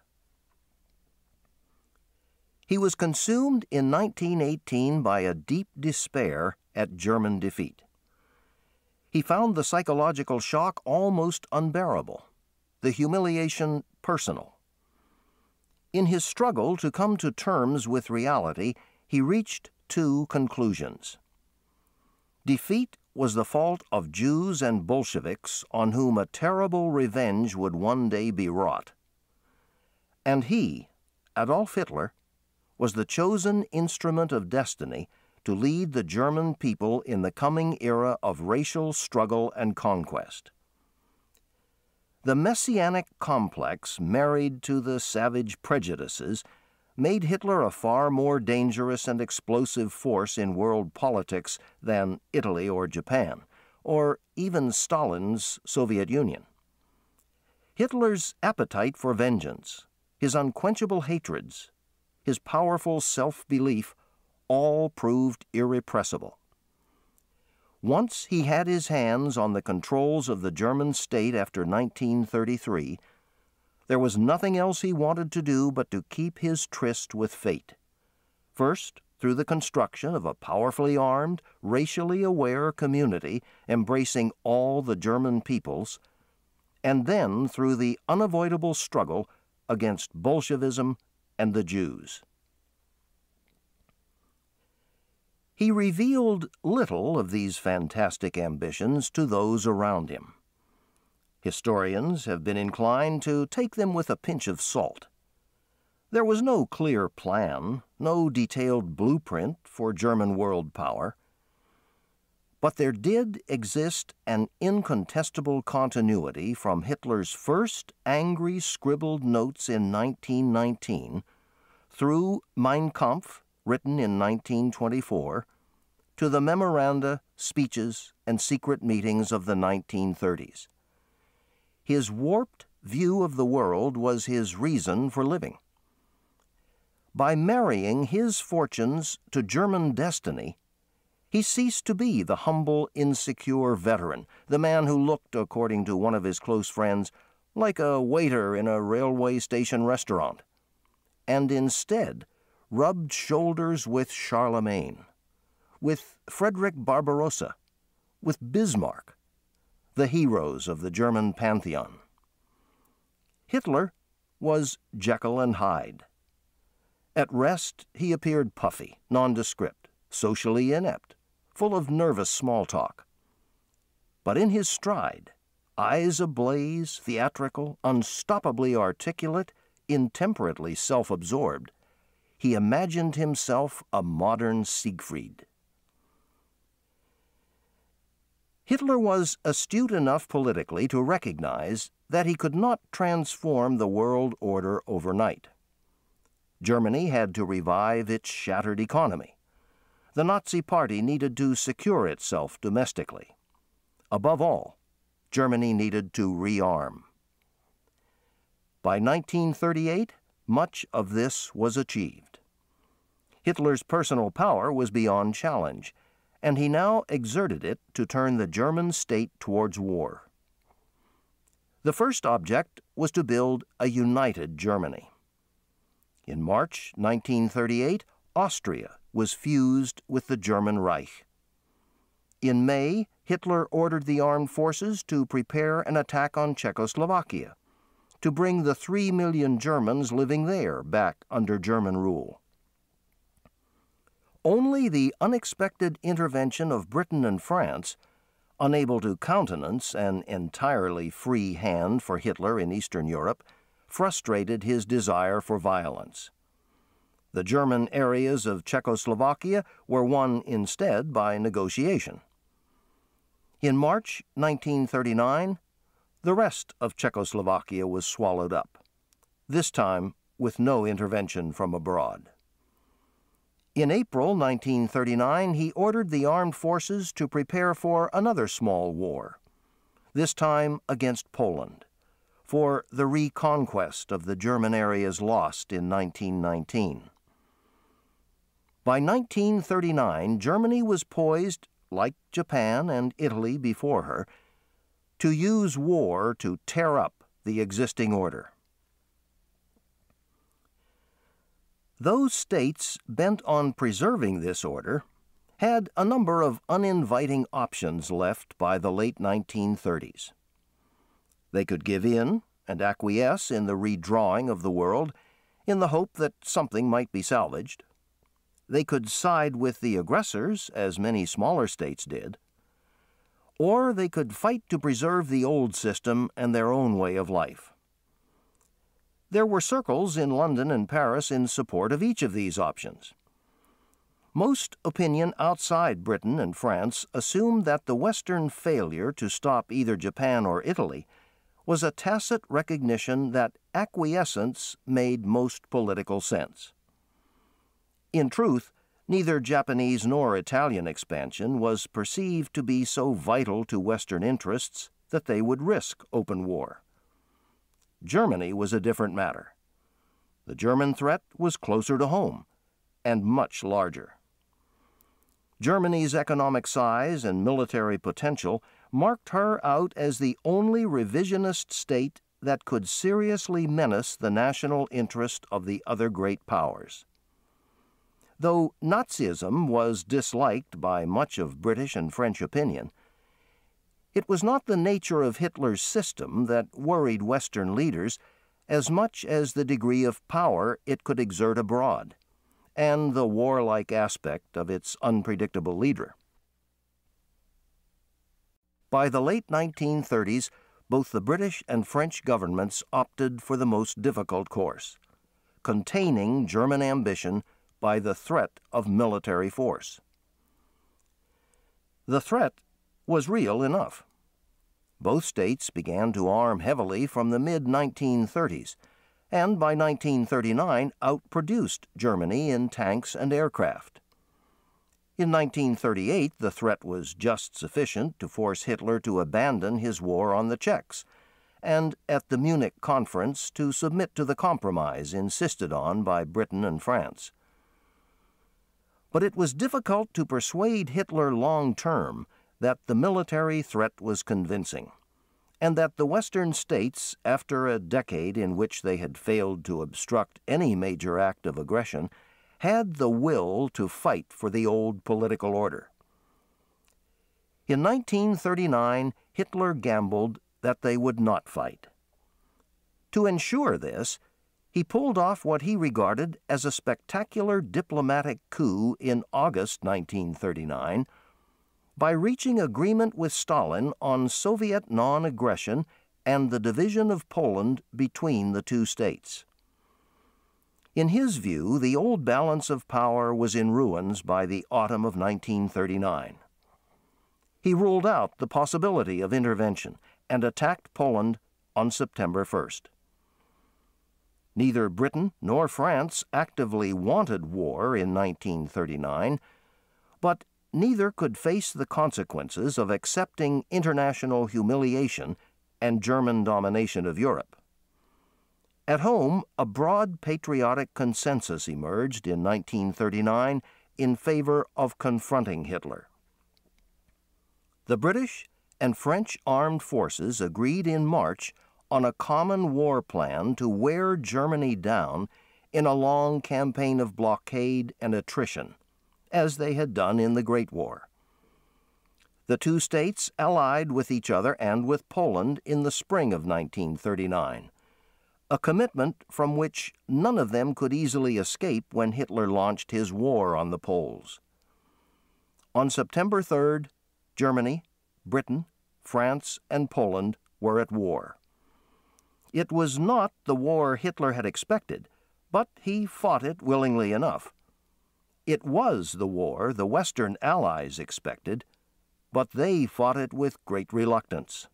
He was consumed in 1918 by a deep despair at German defeat. He found the psychological shock almost unbearable, the humiliation personal. In his struggle to come to terms with reality, he reached two conclusions. Defeat was the fault of Jews and Bolsheviks on whom a terrible revenge would one day be wrought. And he, Adolf Hitler, was the chosen instrument of destiny to lead the German people in the coming era of racial struggle and conquest. The messianic complex married to the savage prejudices made Hitler a far more dangerous and explosive force in world politics than Italy or Japan, or even Stalin's Soviet Union. Hitler's appetite for vengeance, his unquenchable hatreds, his powerful self-belief all proved irrepressible. Once he had his hands on the controls of the German state after 1933, there was nothing else he wanted to do but to keep his tryst with fate. First, through the construction of a powerfully armed, racially aware community embracing all the German peoples, and then through the unavoidable struggle against Bolshevism and the Jews. He revealed little of these fantastic ambitions to those around him. Historians have been inclined to take them with a pinch of salt. There was no clear plan, no detailed blueprint for German world power. But there did exist an incontestable continuity from Hitler's first angry scribbled notes in 1919 through Mein Kampf, written in 1924, to the memoranda, speeches, and secret meetings of the 1930s. His warped view of the world was his reason for living. By marrying his fortunes to German destiny, he ceased to be the humble, insecure veteran, the man who looked, according to one of his close friends, like a waiter in a railway station restaurant, and instead rubbed shoulders with Charlemagne, with Frederick Barbarossa, with Bismarck, the heroes of the German pantheon. Hitler was Jekyll and Hyde. At rest, he appeared puffy, nondescript, socially inept, full of nervous small talk. But in his stride, eyes ablaze, theatrical, unstoppably articulate, intemperately self-absorbed, he imagined himself a modern Siegfried. Hitler was astute enough politically to recognize that he could not transform the world order overnight. Germany had to revive its shattered economy. The Nazi Party needed to secure itself domestically. Above all, Germany needed to rearm. By 1938, much of this was achieved. Hitler's personal power was beyond challenge, and he now exerted it to turn the German state towards war. The first object was to build a united Germany. In March 1938, Austria was fused with the German Reich. In May, Hitler ordered the armed forces to prepare an attack on Czechoslovakia, to bring the 3 million Germans living there back under German rule. Only the unexpected intervention of Britain and France, unable to countenance an entirely free hand for Hitler in Eastern Europe, frustrated his desire for violence. The German areas of Czechoslovakia were won instead by negotiation. In March 1939, the rest of Czechoslovakia was swallowed up, this time with no intervention from abroad. In April 1939, he ordered the armed forces to prepare for another small war, this time against Poland, for the reconquest of the German areas lost in 1919. By 1939, Germany was poised, like Japan and Italy before her, to use war to tear up the existing order. Those states bent on preserving this order had a number of uninviting options left by the late 1930s. They could give in and acquiesce in the redrawing of the world in the hope that something might be salvaged. They could side with the aggressors, as many smaller states did, or they could fight to preserve the old system and their own way of life. There were circles in London and Paris in support of each of these options. Most opinion outside Britain and France assumed that the Western failure to stop either Japan or Italy was a tacit recognition that acquiescence made most political sense. In truth, neither Japanese nor Italian expansion was perceived to be so vital to Western interests that they would risk open war. Germany was a different matter. The German threat was closer to home and much larger. Germany's economic size and military potential marked her out as the only revisionist state that could seriously menace the national interest of the other great powers. Though Nazism was disliked by much of British and French opinion, it was not the nature of Hitler's system that worried Western leaders as much as the degree of power it could exert abroad, and the warlike aspect of its unpredictable leader. By the late 1930s, both the British and French governments opted for the most difficult course, containing German ambition by the threat of military force. The threat was real enough. Both states began to arm heavily from the mid-1930s, and by 1939 outproduced Germany in tanks and aircraft. In 1938, the threat was just sufficient to force Hitler to abandon his war on the Czechs, and at the Munich Conference to submit to the compromise insisted on by Britain and France. But it was difficult to persuade Hitler long-term that the military threat was convincing, and that the Western states, after a decade in which they had failed to obstruct any major act of aggression, had the will to fight for the old political order. In 1939, Hitler gambled that they would not fight. To ensure this, he pulled off what he regarded as a spectacular diplomatic coup in August 1939 by reaching agreement with Stalin on Soviet non-aggression and the division of Poland between the two states. In his view, the old balance of power was in ruins by the autumn of 1939. He ruled out the possibility of intervention and attacked Poland on September 1st. Neither Britain nor France actively wanted war in 1939, but neither could face the consequences of accepting international humiliation and German domination of Europe. At home, a broad patriotic consensus emerged in 1939 in favor of confronting Hitler. The British and French armed forces agreed in March on a common war plan to wear Germany down in a long campaign of blockade and attrition, as they had done in the Great War. The two states allied with each other and with Poland in the spring of 1939, a commitment from which none of them could easily escape when Hitler launched his war on the Poles. On September 3rd, Germany, Britain, France, and Poland were at war. It was not the war Hitler had expected, but he fought it willingly enough. It was the war the Western Allies expected, but they fought it with great reluctance.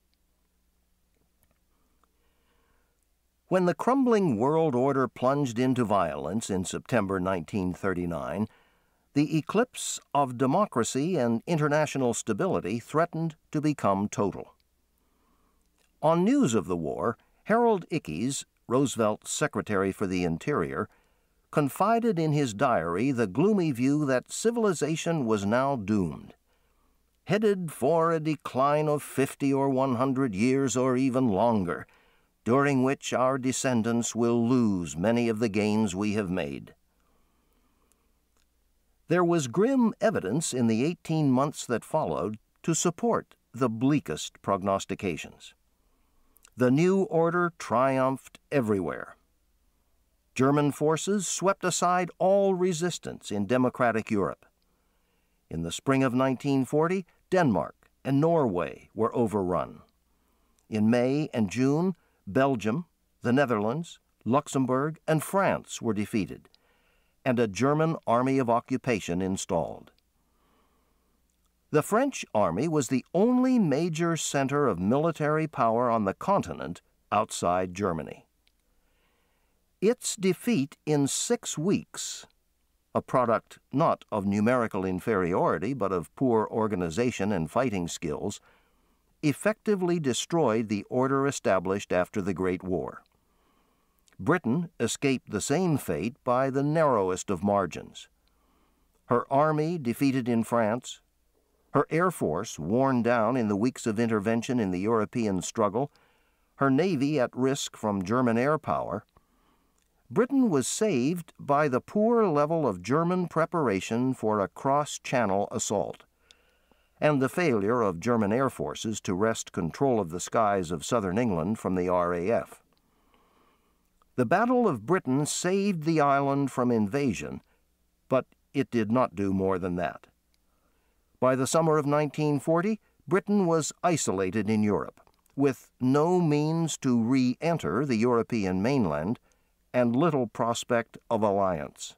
When the crumbling world order plunged into violence in September 1939, the eclipse of democracy and international stability threatened to become total. On news of the war, Harold Ickes, Roosevelt's Secretary for the Interior, confided in his diary the gloomy view that civilization was now doomed, headed for a decline of 50 or 100 years or even longer, during which our descendants will lose many of the gains we have made. There was grim evidence in the 18 months that followed to support the bleakest prognostications. The new order triumphed everywhere. German forces swept aside all resistance in democratic Europe. In the spring of 1940, Denmark and Norway were overrun. In May and June, Belgium, the Netherlands, Luxembourg, and France were defeated, and a German army of occupation installed. The French army was the only major center of military power on the continent outside Germany. Its defeat in 6 weeks, a product not of numerical inferiority but of poor organization and fighting skills, effectively destroyed the order established after the Great War, Britain escaped the same fate by the narrowest of margins. Her army defeated in France, her air force worn down in the weeks of intervention in the European struggle, her navy at risk from German air power, Britain was saved by the poor level of German preparation for a cross-channel assault, and the failure of German air forces to wrest control of the skies of southern England from the RAF. The Battle of Britain saved the island from invasion, but it did not do more than that. By the summer of 1940, Britain was isolated in Europe, with no means to re-enter the European mainland and little prospect of alliance.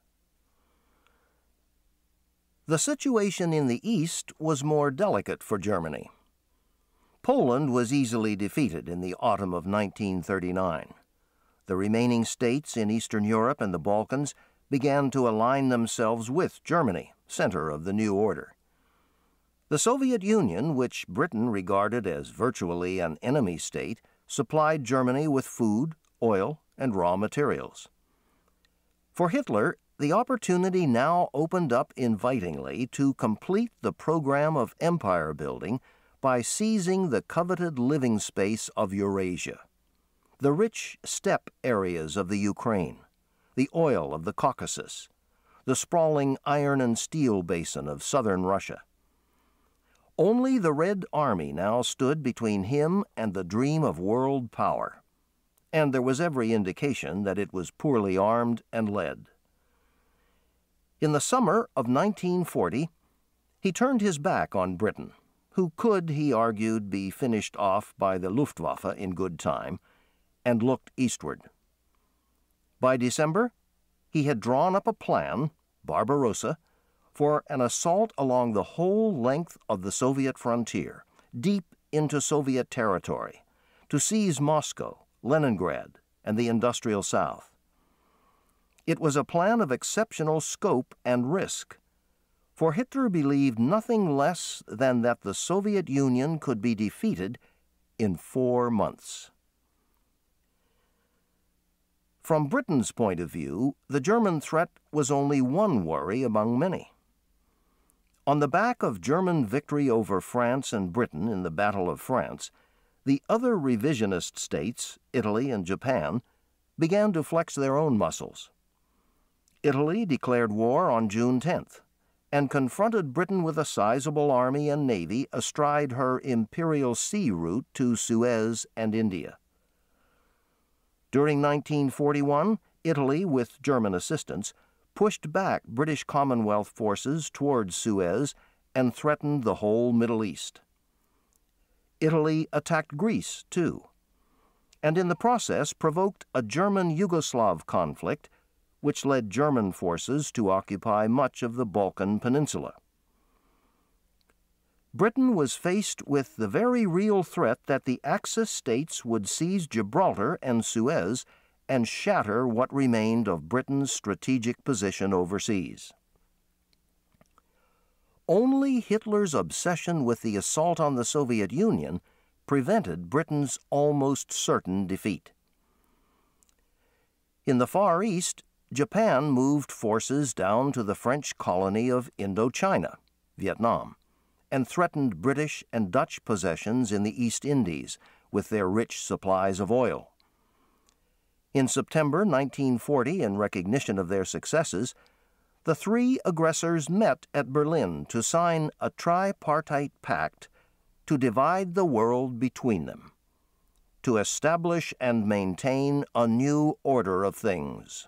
The situation in the East was more delicate for Germany. Poland was easily defeated in the autumn of 1939. The remaining states in Eastern Europe and the Balkans began to align themselves with Germany, center of the new order. The Soviet Union, which Britain regarded as virtually an enemy state, supplied Germany with food, oil, and raw materials. For Hitler, the opportunity now opened up invitingly to complete the program of empire building by seizing the coveted living space of Eurasia, the rich steppe areas of the Ukraine, the oil of the Caucasus, the sprawling iron and steel basin of southern Russia. Only the Red Army now stood between him and the dream of world power, and there was every indication that it was poorly armed and led. In the summer of 1940, he turned his back on Britain, who could, he argued, be finished off by the Luftwaffe in good time, and looked eastward. By December, he had drawn up a plan, Barbarossa, for an assault along the whole length of the Soviet frontier, deep into Soviet territory, to seize Moscow, Leningrad, and the industrial South. It was a plan of exceptional scope and risk, for Hitler believed nothing less than that the Soviet Union could be defeated in 4 months. From Britain's point of view, the German threat was only one worry among many. On the back of German victory over France and Britain in the Battle of France, the other revisionist states, Italy and Japan, began to flex their own muscles. Italy declared war on June 10th and confronted Britain with a sizable army and navy astride her imperial sea route to Suez and India. During 1941, Italy, with German assistance, pushed back British Commonwealth forces towards Suez and threatened the whole Middle East. Italy attacked Greece, too, and in the process provoked a German-Yugoslav conflict which led German forces to occupy much of the Balkan Peninsula. Britain was faced with the very real threat that the Axis states would seize Gibraltar and Suez and shatter what remained of Britain's strategic position overseas. Only Hitler's obsession with the assault on the Soviet Union prevented Britain's almost certain defeat. In the Far East, Japan moved forces down to the French colony of Indochina, Vietnam, and threatened British and Dutch possessions in the East Indies with their rich supplies of oil. In September 1940, in recognition of their successes, the three aggressors met at Berlin to sign a tripartite pact to divide the world between them, to establish and maintain a new order of things.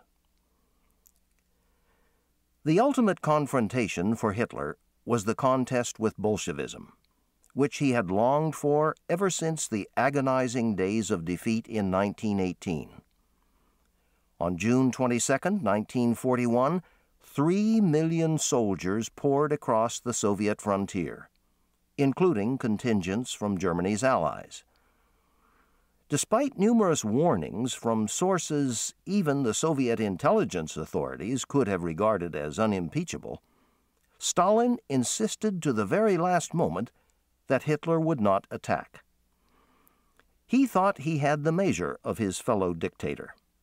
The ultimate confrontation for Hitler was the contest with Bolshevism, which he had longed for ever since the agonizing days of defeat in 1918. On June 22, 1941, 3 million soldiers poured across the Soviet frontier, including contingents from Germany's allies. Despite numerous warnings from sources even the Soviet intelligence authorities could have regarded as unimpeachable, Stalin insisted to the very last moment that Hitler would not attack. He thought he had the measure of his fellow dictator.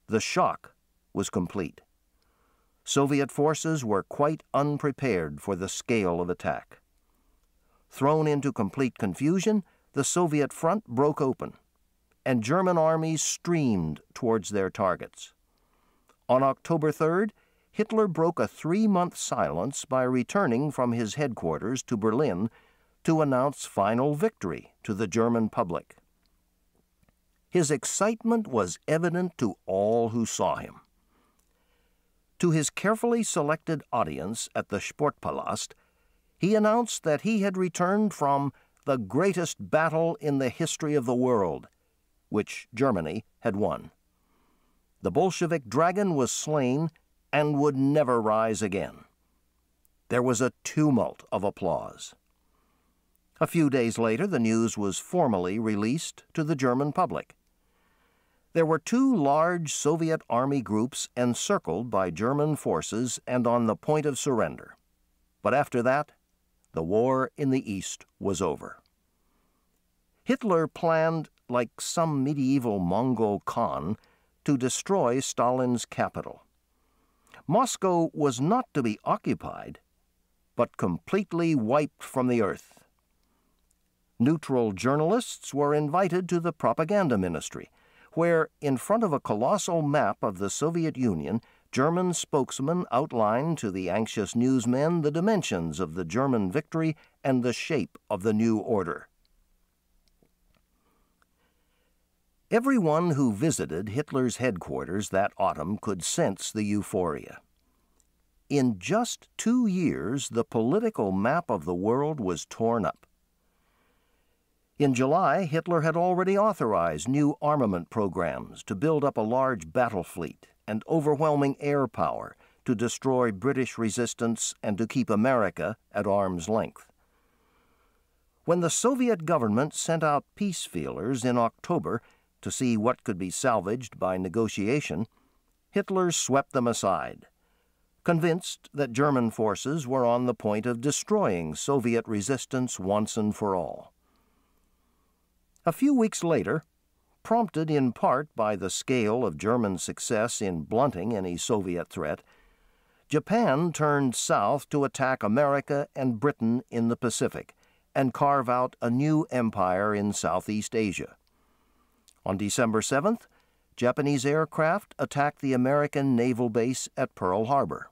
The shock was complete. Soviet forces were quite unprepared for the scale of attack. Thrown into complete confusion, the Soviet front broke open, and German armies streamed towards their targets. On October 3rd, Hitler broke a 3-month silence by returning from his headquarters to Berlin to announce final victory to the German public. His excitement was evident to all who saw him. To his carefully selected audience at the Sportpalast, he announced that he had returned from the greatest battle in the history of the world, which Germany had won. The Bolshevik dragon was slain and would never rise again. There was a tumult of applause. A few days later, the news was formally released to the German public. There were 2 large Soviet army groups encircled by German forces and on the point of surrender. But after that, the war in the East was over. Hitler planned, like some medieval Mongol Khan, to destroy Stalin's capital. Moscow was not to be occupied, but completely wiped from the earth. Neutral journalists were invited to the propaganda ministry, where, in front of a colossal map of the Soviet Union, German spokesmen outlined to the anxious newsmen the dimensions of the German victory and the shape of the new order. Everyone who visited Hitler's headquarters that autumn could sense the euphoria. In just 2 years, the political map of the world was torn up. In July, Hitler had already authorized new armament programs to build up a large battle fleet and overwhelming air power to destroy British resistance and to keep America at arm's length. When the Soviet government sent out peace feelers in October to see what could be salvaged by negotiation, Hitler swept them aside, convinced that German forces were on the point of destroying Soviet resistance once and for all. A few weeks later, prompted in part by the scale of German success in blunting any Soviet threat, Japan turned south to attack America and Britain in the Pacific and carve out a new empire in Southeast Asia. On December 7th, Japanese aircraft attacked the American naval base at Pearl Harbor.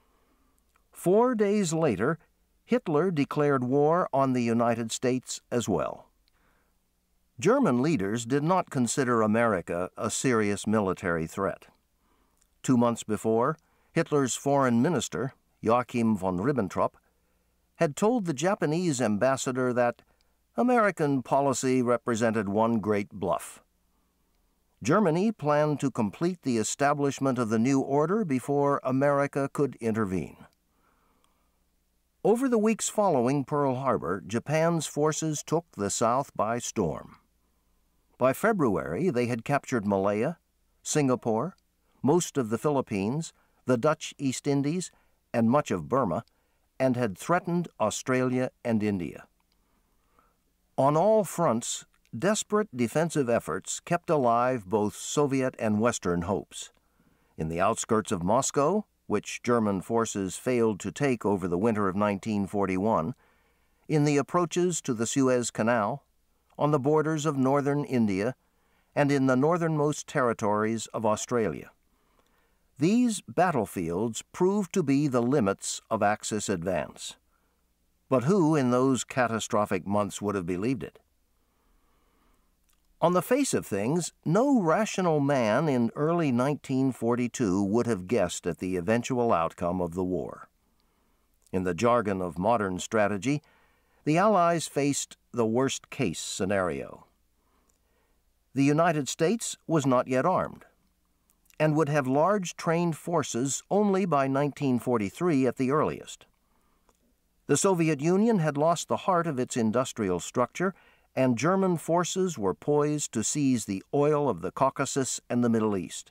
4 days later, Hitler declared war on the United States as well. German leaders did not consider America a serious military threat. 2 months before, Hitler's foreign minister, Joachim von Ribbentrop, had told the Japanese ambassador that American policy represented one great bluff. Germany planned to complete the establishment of the new order before America could intervene. Over the weeks following Pearl Harbor, Japan's forces took the South by storm. By February, they had captured Malaya, Singapore, most of the Philippines, the Dutch East Indies, and much of Burma, and had threatened Australia and India. On all fronts, desperate defensive efforts kept alive both Soviet and Western hopes. In the outskirts of Moscow, which German forces failed to take over the winter of 1941, in the approaches to the Suez Canal, on the borders of northern India, and in the northernmost territories of Australia. These battlefields proved to be the limits of Axis advance. But who in those catastrophic months would have believed it? On the face of things, no rational man in early 1942 would have guessed at the eventual outcome of the war. In the jargon of modern strategy, the Allies faced the worst-case scenario. The United States was not yet armed, and would have large trained forces only by 1943 at the earliest. The Soviet Union had lost the heart of its industrial structure, and German forces were poised to seize the oil of the Caucasus and the Middle East.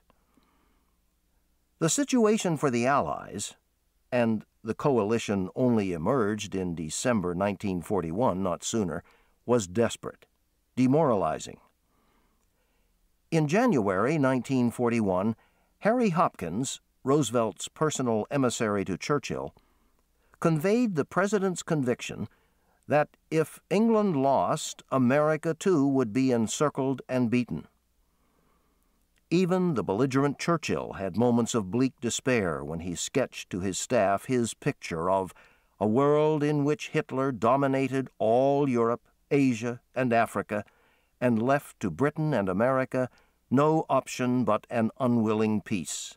The situation for the Allies, and the coalition only emerged in December 1941, not sooner, was desperate, demoralizing. In January 1941, Harry Hopkins, Roosevelt's personal emissary to Churchill, conveyed the president's conviction that if England lost, America too would be encircled and beaten. Even the belligerent Churchill had moments of bleak despair when he sketched to his staff his picture of a world in which Hitler dominated all Europe, Asia, and Africa, and left to Britain and America no option but an unwilling peace.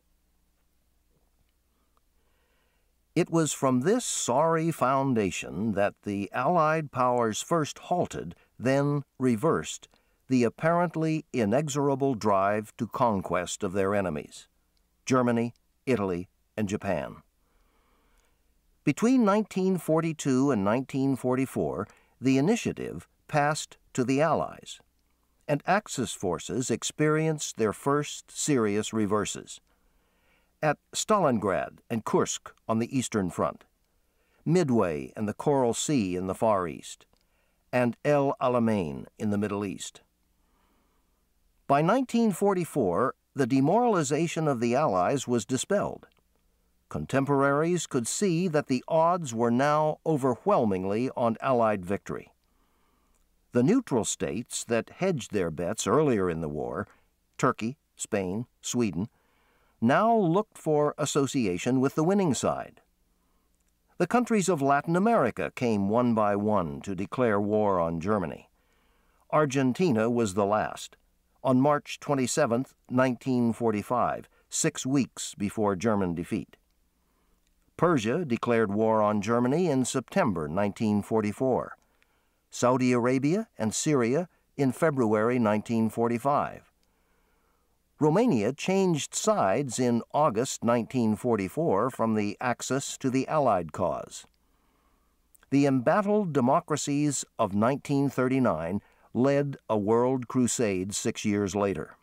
It was from this sorry foundation that the Allied powers first halted, then reversed, the apparently inexorable drive to conquest of their enemies, Germany, Italy, and Japan. Between 1942 and 1944, the initiative passed to the Allies, and Axis forces experienced their first serious reverses. At Stalingrad and Kursk on the Eastern Front, Midway and the Coral Sea in the Far East, and El Alamein in the Middle East. By 1944, the demoralization of the Allies was dispelled. Contemporaries could see that the odds were now overwhelmingly on Allied victory. The neutral states that hedged their bets earlier in the war, Turkey, Spain, Sweden, now looked for association with the winning side. The countries of Latin America came one by one to declare war on Germany. Argentina was the last, on March 27, 1945, 6 weeks before German defeat. Persia declared war on Germany in September 1944. Saudi Arabia and Syria in February 1945. Romania changed sides in August 1944 from the Axis to the Allied cause. The embattled democracies of 1939 led a world crusade 6 years later.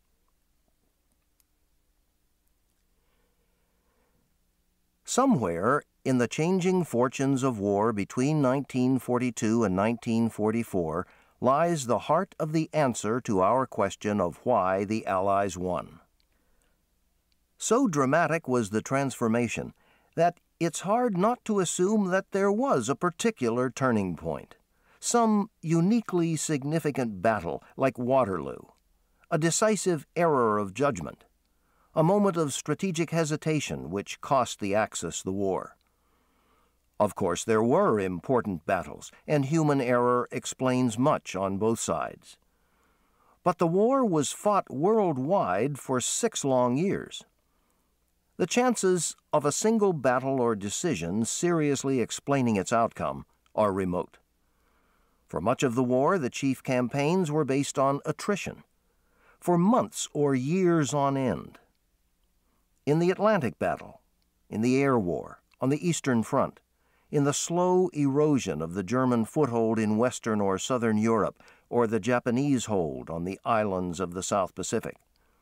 Somewhere in the changing fortunes of war between 1942 and 1944 lies the heart of the answer to our question of why the Allies won. So dramatic was the transformation that it's hard not to assume that there was a particular turning point, some uniquely significant battle like Waterloo, a decisive error of judgment, a moment of strategic hesitation which cost the Axis the war. Of course, there were important battles, and human error explains much on both sides. But the war was fought worldwide for 6 long years. The chances of a single battle or decision seriously explaining its outcome are remote. For much of the war, the chief campaigns were based on attrition, for months or years on end. In the Atlantic Battle, in the Air War, on the Eastern Front, in the slow erosion of the German foothold in Western or Southern Europe, or the Japanese hold on the islands of the South Pacific.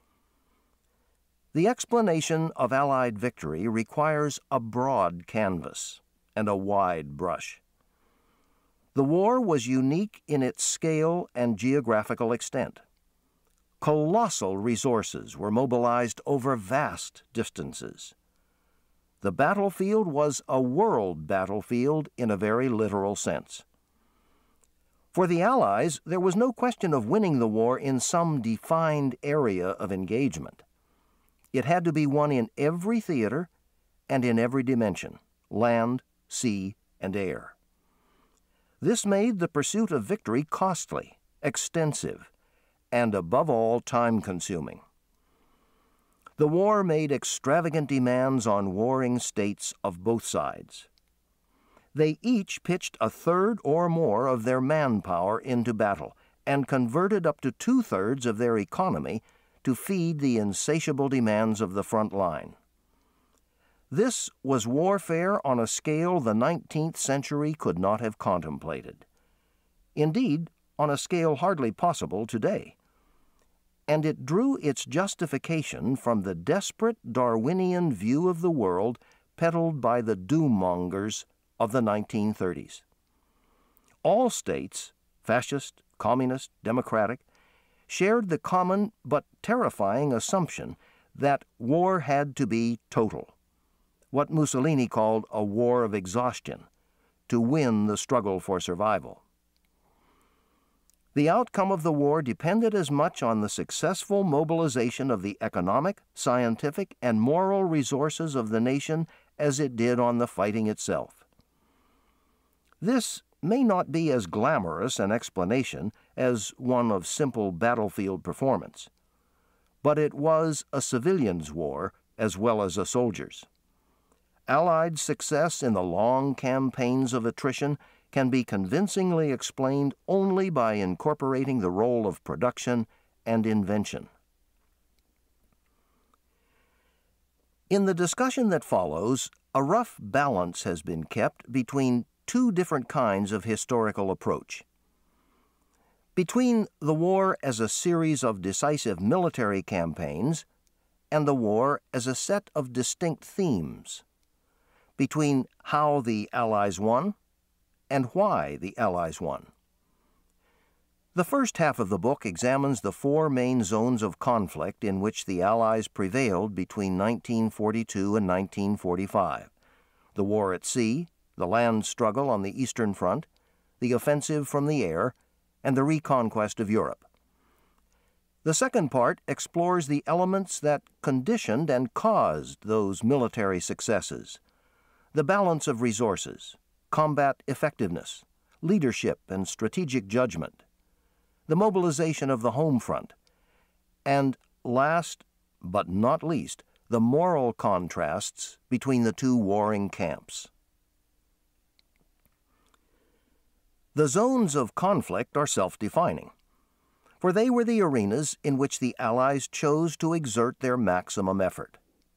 The explanation of Allied victory requires a broad canvas and a wide brush. The war was unique in its scale and geographical extent. Colossal resources were mobilized over vast distances. The battlefield was a world battlefield in a very literal sense. For the Allies, there was no question of winning the war in some defined area of engagement. It had to be won in every theater and in every dimension, land, sea, and air. This made the pursuit of victory costly, extensive, and above all, time-consuming. The war made extravagant demands on warring states of both sides. They each pitched a third or more of their manpower into battle and converted up to 2/3 of their economy to feed the insatiable demands of the front line. This was warfare on a scale the 19th century could not have contemplated. Indeed, on a scale hardly possible today. And it drew its justification from the desperate Darwinian view of the world peddled by the doom-mongers of the 1930s. All states, fascist, communist, democratic, shared the common but terrifying assumption that war had to be total, what Mussolini called a war of exhaustion, to win the struggle for survival. The outcome of the war depended as much on the successful mobilization of the economic, scientific, and moral resources of the nation as it did on the fighting itself. This may not be as glamorous an explanation as one of simple battlefield performance, but it was a civilians' war as well as a soldiers'. Allied success in the long campaigns of attrition can be convincingly explained only by incorporating the role of production and invention. In the discussion that follows, a rough balance has been kept between two different kinds of historical approach. Between the war as a series of decisive military campaigns and the war as a set of distinct themes. Between how the Allies won and why the Allies won. The first half of the book examines the four main zones of conflict in which the Allies prevailed between 1942 and 1945. The war at sea, the land struggle on the Eastern Front, the offensive from the air, and the reconquest of Europe. The second part explores the elements that conditioned and caused those military successes, the balance of resources, combat effectiveness, leadership and strategic judgment, the mobilization of the home front, and last but not least, the moral contrasts between the two warring camps. The zones of conflict are self-defining, for they were the arenas in which the Allies chose to exert their maximum effort.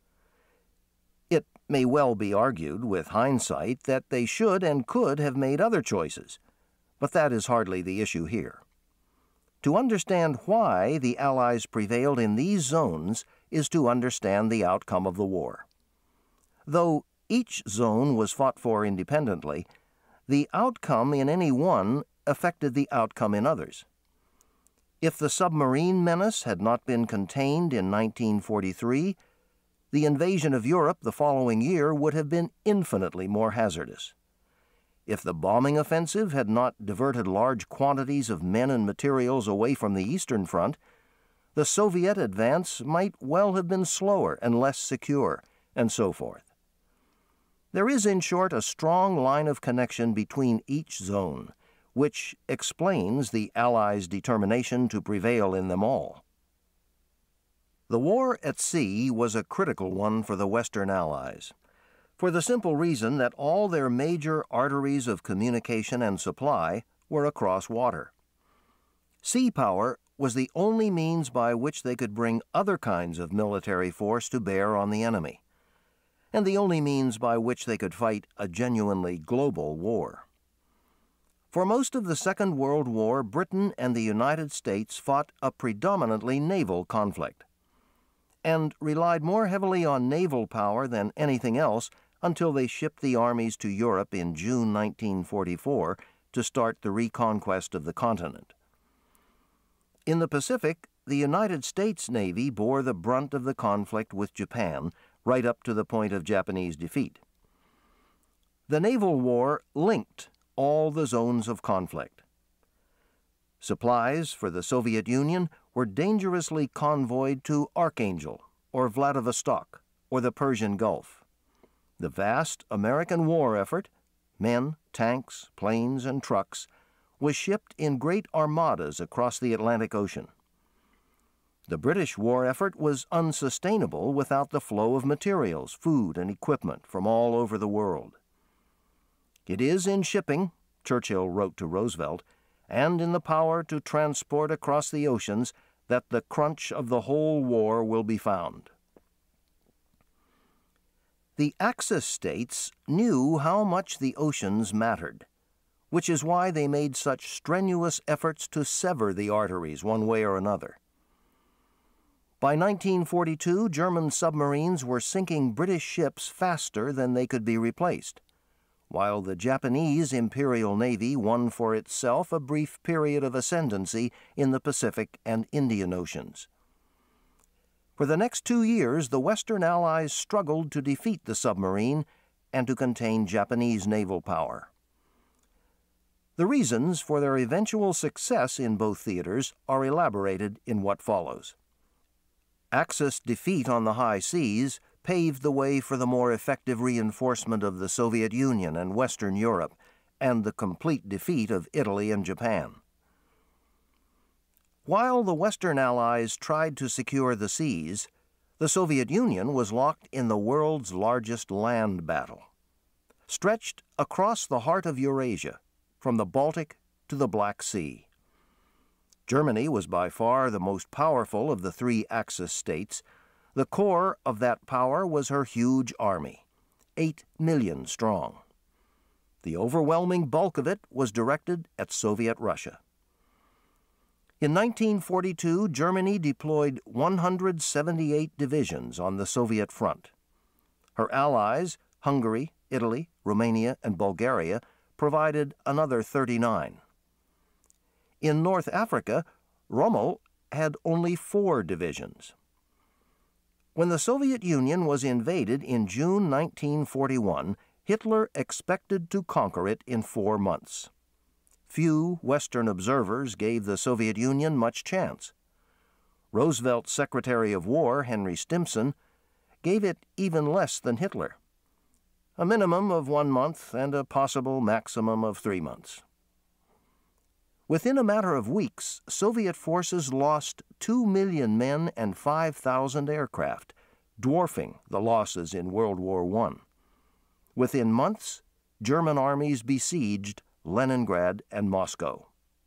It may well be argued with hindsight that they should and could have made other choices, but that is hardly the issue here. To understand why the Allies prevailed in these zones is to understand the outcome of the war. Though each zone was fought for independently, the outcome in any one affected the outcome in others. If the submarine menace had not been contained in 1943, the invasion of Europe the following year would have been infinitely more hazardous. If the bombing offensive had not diverted large quantities of men and materials away from the Eastern Front, the Soviet advance might well have been slower and less secure, and so forth. There is, in short, a strong line of connection between each zone, which explains the Allies' determination to prevail in them all. The war at sea was a critical one for the Western Allies, for the simple reason that all their major arteries of communication and supply were across water. Sea power was the only means by which they could bring other kinds of military force to bear on the enemy, and the only means by which they could fight a genuinely global war. For most of the Second World War, Britain and the United States fought a predominantly naval conflict, and relied more heavily on naval power than anything else until they shipped the armies to Europe in June 1944 to start the reconquest of the continent. In the Pacific, the United States Navy bore the brunt of the conflict with Japan, right up to the point of Japanese defeat. The naval war linked all the zones of conflict. Supplies for the Soviet Union were dangerously convoyed to Archangel or Vladivostok or the Persian Gulf. The vast American war effort, men, tanks, planes, and trucks, was shipped in great armadas across the Atlantic Ocean. The British war effort was unsustainable without the flow of materials, food, and equipment from all over the world. It is in shipping, Churchill wrote to Roosevelt, and in the power to transport across the oceans that the crunch of the whole war will be found. The Axis states knew how much the oceans mattered, which is why they made such strenuous efforts to sever the arteries one way or another. By 1942, German submarines were sinking British ships faster than they could be replaced, while the Japanese Imperial Navy won for itself a brief period of ascendancy in the Pacific and Indian Oceans. For the next 2 years, the Western Allies struggled to defeat the submarine and to contain Japanese naval power. The reasons for their eventual success in both theaters are elaborated in what follows. Axis defeat on the high seas paved the way for the more effective reinforcement of the Soviet Union and Western Europe, and the complete defeat of Italy and Japan. While the Western Allies tried to secure the seas, the Soviet Union was locked in the world's largest land battle. Stretched across the heart of Eurasia, from the Baltic to the Black Sea. Germany was by far the most powerful of the 3 Axis states. The core of that power was her huge army, 8 million strong. The overwhelming bulk of it was directed at Soviet Russia. In 1942, Germany deployed 178 divisions on the Soviet front. Her allies, Hungary, Italy, Romania, and Bulgaria, provided another 39. In North Africa, Rommel had only 4 divisions. When the Soviet Union was invaded in June 1941, Hitler expected to conquer it in 4 months. Few Western observers gave the Soviet Union much chance. Roosevelt's Secretary of War, Henry Stimson, gave it even less than Hitler, a minimum of 1 month and a possible maximum of 3 months. Within a matter of weeks, Soviet forces lost 2 million men and 5,000 aircraft, dwarfing the losses in World War I. Within months, German armies besieged Leningrad and Moscow.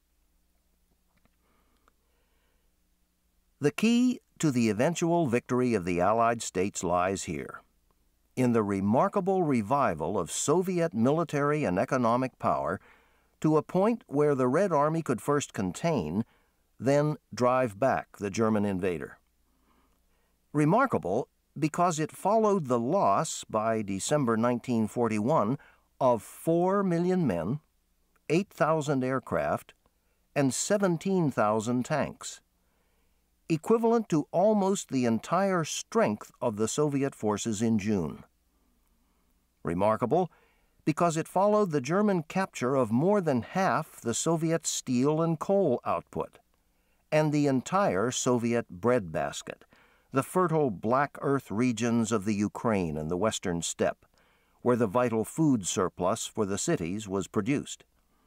The key to the eventual victory of the Allied states lies here, in the remarkable revival of Soviet military and economic power to a point where the Red Army could first contain, then drive back the German invader. Remarkable because it followed the loss by December 1941 of 4 million men, 8,000 aircraft, and 17,000 tanks, equivalent to almost the entire strength of the Soviet forces in June. Remarkable because it followed the German capture of more than half the Soviet steel and coal output, and the entire Soviet breadbasket, the fertile black earth regions of the Ukraine and the Western steppe, where the vital food surplus for the cities was produced.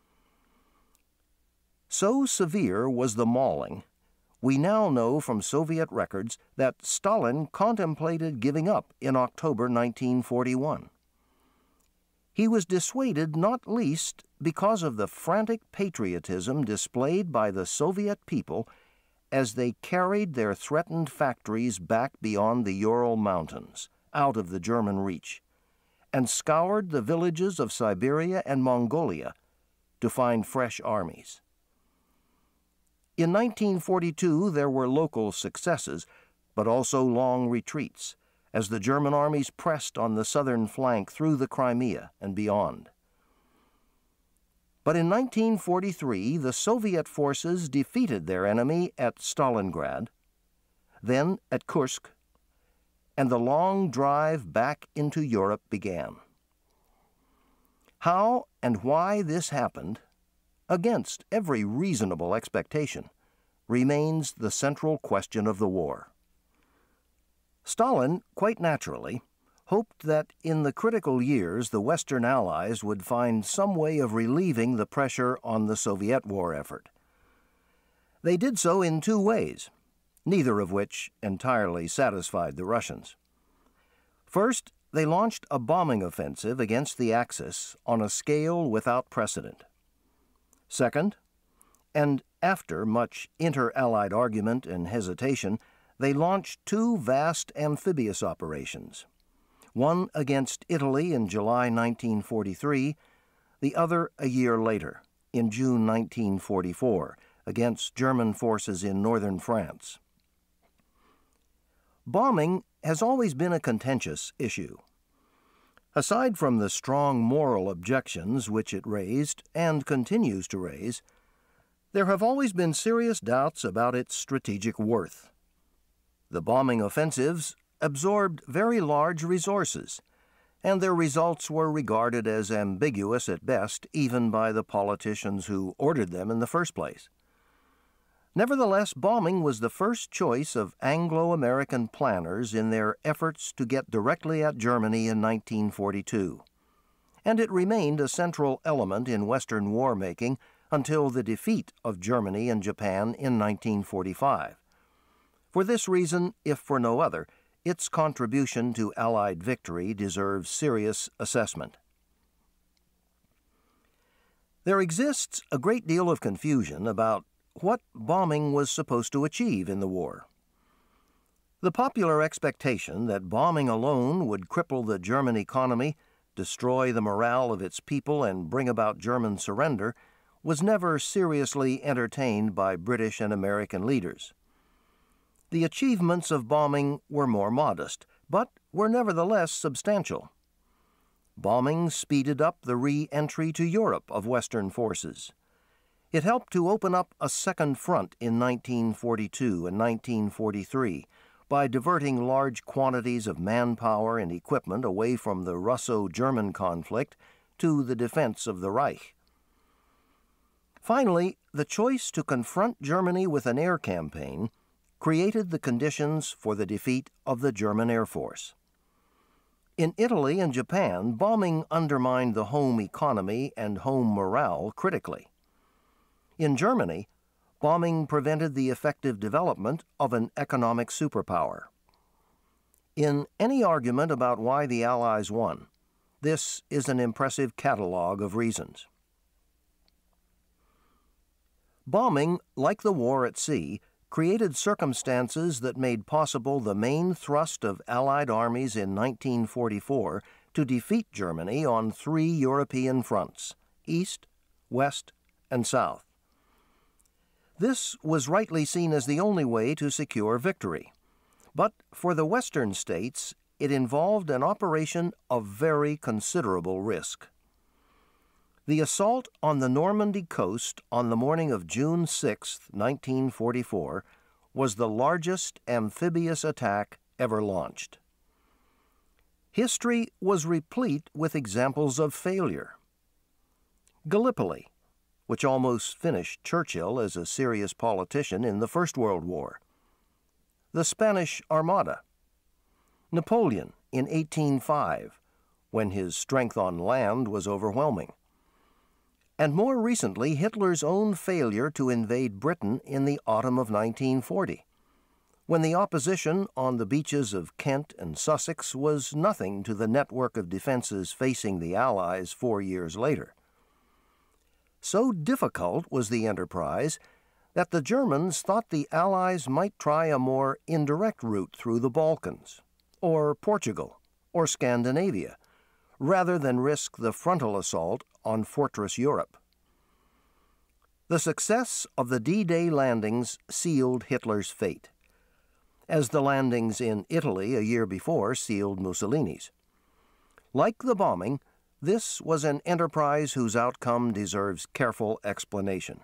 So severe was the mauling, we now know from Soviet records that Stalin contemplated giving up in October 1941. He was dissuaded not least because of the frantic patriotism displayed by the Soviet people as they carried their threatened factories back beyond the Ural Mountains, out of the German reach, and scoured the villages of Siberia and Mongolia to find fresh armies. In 1942, there were local successes, but also long retreats, as the German armies pressed on the southern flank through the Crimea and beyond. But in 1943, the Soviet forces defeated their enemy at Stalingrad, then at Kursk, and the long drive back into Europe began. How and why this happened, against every reasonable expectation, remains the central question of the war. Stalin, quite naturally, hoped that in the critical years the Western Allies would find some way of relieving the pressure on the Soviet war effort. They did so in 2 ways, neither of which entirely satisfied the Russians. First, they launched a bombing offensive against the Axis on a scale without precedent. Second, and after much inter-Allied argument and hesitation, they launched 2 vast amphibious operations, one against Italy in July 1943, the other a year later, in June 1944, against German forces in northern France. Bombing has always been a contentious issue. Aside from the strong moral objections which it raised and continues to raise, there have always been serious doubts about its strategic worth. The bombing offensives absorbed very large resources, and their results were regarded as ambiguous at best, even by the politicians who ordered them in the first place. Nevertheless, bombing was the first choice of Anglo-American planners in their efforts to get directly at Germany in 1942, and it remained a central element in Western war-making until the defeat of Germany and Japan in 1945. For this reason, if for no other, its contribution to Allied victory deserves serious assessment. There exists a great deal of confusion about what bombing was supposed to achieve in the war. The popular expectation that bombing alone would cripple the German economy, destroy the morale of its people, and bring about German surrender was never seriously entertained by British and American leaders. The achievements of bombing were more modest, but were nevertheless substantial. Bombing speeded up the re-entry to Europe of Western forces. It helped to open up a second front in 1942 and 1943 by diverting large quantities of manpower and equipment away from the Russo-German conflict to the defense of the Reich. Finally, the choice to confront Germany with an air campaign created the conditions for the defeat of the German Air Force. In Italy and Japan, bombing undermined the home economy and home morale critically. In Germany, bombing prevented the effective development of an economic superpower. In any argument about why the Allies won, this is an impressive catalog of reasons. Bombing, like the war at sea, created circumstances that made possible the main thrust of Allied armies in 1944 to defeat Germany on 3 European fronts: East, West, and South. This was rightly seen as the only way to secure victory. But for the Western states, it involved an operation of very considerable risk. The assault on the Normandy coast on the morning of June 6, 1944, was the largest amphibious attack ever launched. History was replete with examples of failure. Gallipoli, which almost finished Churchill as a serious politician in the First World War. The Spanish Armada. Napoleon in 1805, when his strength on land was overwhelming. And more recently, Hitler's own failure to invade Britain in the autumn of 1940, when the opposition on the beaches of Kent and Sussex was nothing to the network of defenses facing the Allies 4 years later. So difficult was the enterprise that the Germans thought the Allies might try a more indirect route through the Balkans, or Portugal, or Scandinavia, rather than risk the frontal assault on Fortress Europe. The success of the D-Day landings sealed Hitler's fate, as the landings in Italy a year before sealed Mussolini's. Like the bombing, this was an enterprise whose outcome deserves careful explanation.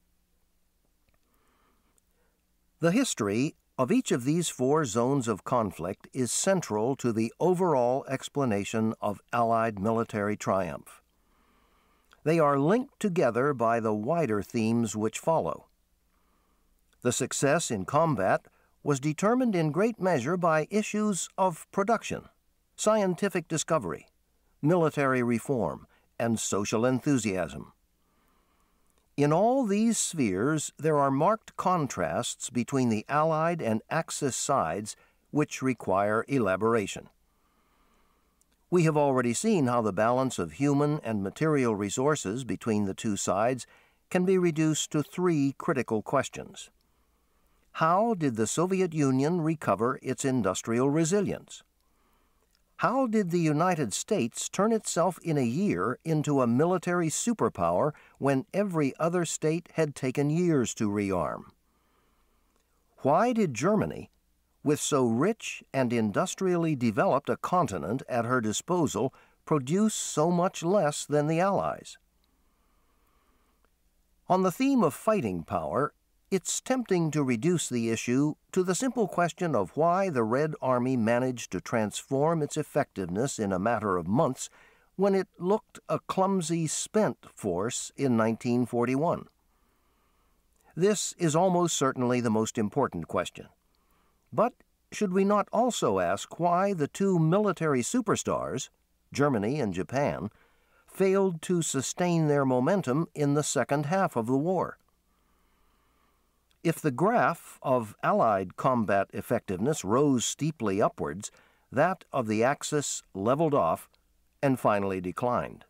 The history of each of these 4 zones of conflict is central to the overall explanation of Allied military triumph. They are linked together by the wider themes which follow. The success in combat was determined in great measure by issues of production, scientific discovery, military reform, and social enthusiasm. In all these spheres, there are marked contrasts between the Allied and Axis sides which require elaboration. We have already seen how the balance of human and material resources between the two sides can be reduced to 3 critical questions. How did the Soviet Union recover its industrial resilience? How did the United States turn itself in a year into a military superpower when every other state had taken years to rearm? Why did Germany, with so rich and industrially developed a continent at her disposal, produce so much less than the Allies? On the theme of fighting power, It's tempting to reduce the issue to the simple question of why the Red Army managed to transform its effectiveness in a matter of months when it looked a clumsy, spent force in 1941. This is almost certainly the most important question. But should we not also ask why the two military superstars, Germany and Japan, failed to sustain their momentum in the second half of the war? If the graph of Allied combat effectiveness rose steeply upwards, that of the Axis leveled off and finally declined.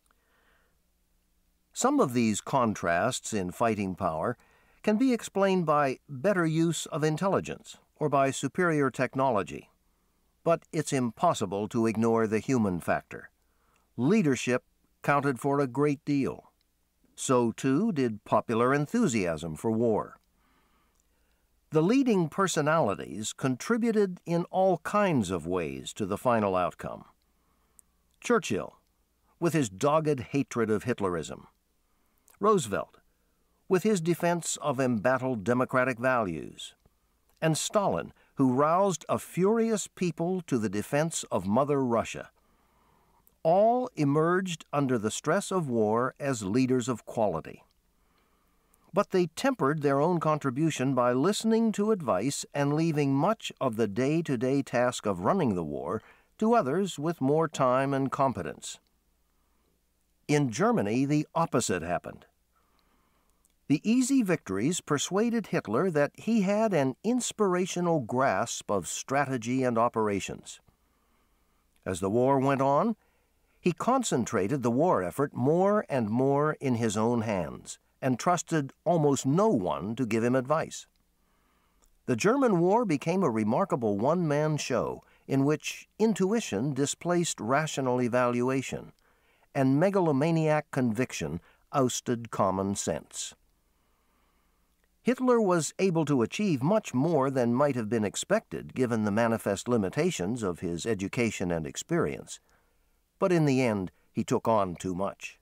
Some of these contrasts in fighting power can be explained by better use of intelligence or by superior technology, but it's impossible to ignore the human factor. Leadership counted for a great deal. So, too, did popular enthusiasm for war. The leading personalities contributed in all kinds of ways to the final outcome. Churchill, with his dogged hatred of Hitlerism. Roosevelt, with his defense of embattled democratic values. And Stalin, who roused a furious people to the defense of Mother Russia. All emerged under the stress of war as leaders of quality. But they tempered their own contribution by listening to advice and leaving much of the day-to-day task of running the war to others with more time and competence. In Germany, the opposite happened. The easy victories persuaded Hitler that he had an inspirational grasp of strategy and operations. As the war went on, he concentrated the war effort more and more in his own hands and trusted almost no one to give him advice. The German war became a remarkable one-man show in which intuition displaced rational evaluation and megalomaniac conviction ousted common sense. Hitler was able to achieve much more than might have been expected given the manifest limitations of his education and experience, but in the end he took on too much.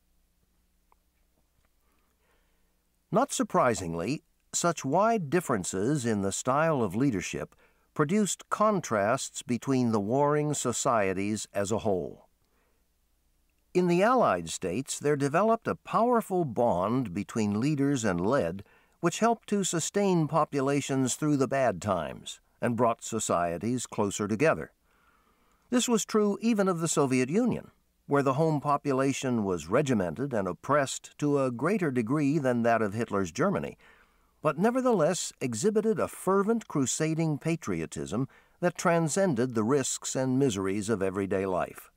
Not surprisingly, such wide differences in the style of leadership produced contrasts between the warring societies as a whole. In the Allied states, there developed a powerful bond between leaders and led, which helped to sustain populations through the bad times and brought societies closer together. This was true even of the Soviet Union, where the home population was regimented and oppressed to a greater degree than that of Hitler's Germany, but nevertheless exhibited a fervent crusading patriotism that transcended the risks and miseries of everyday life.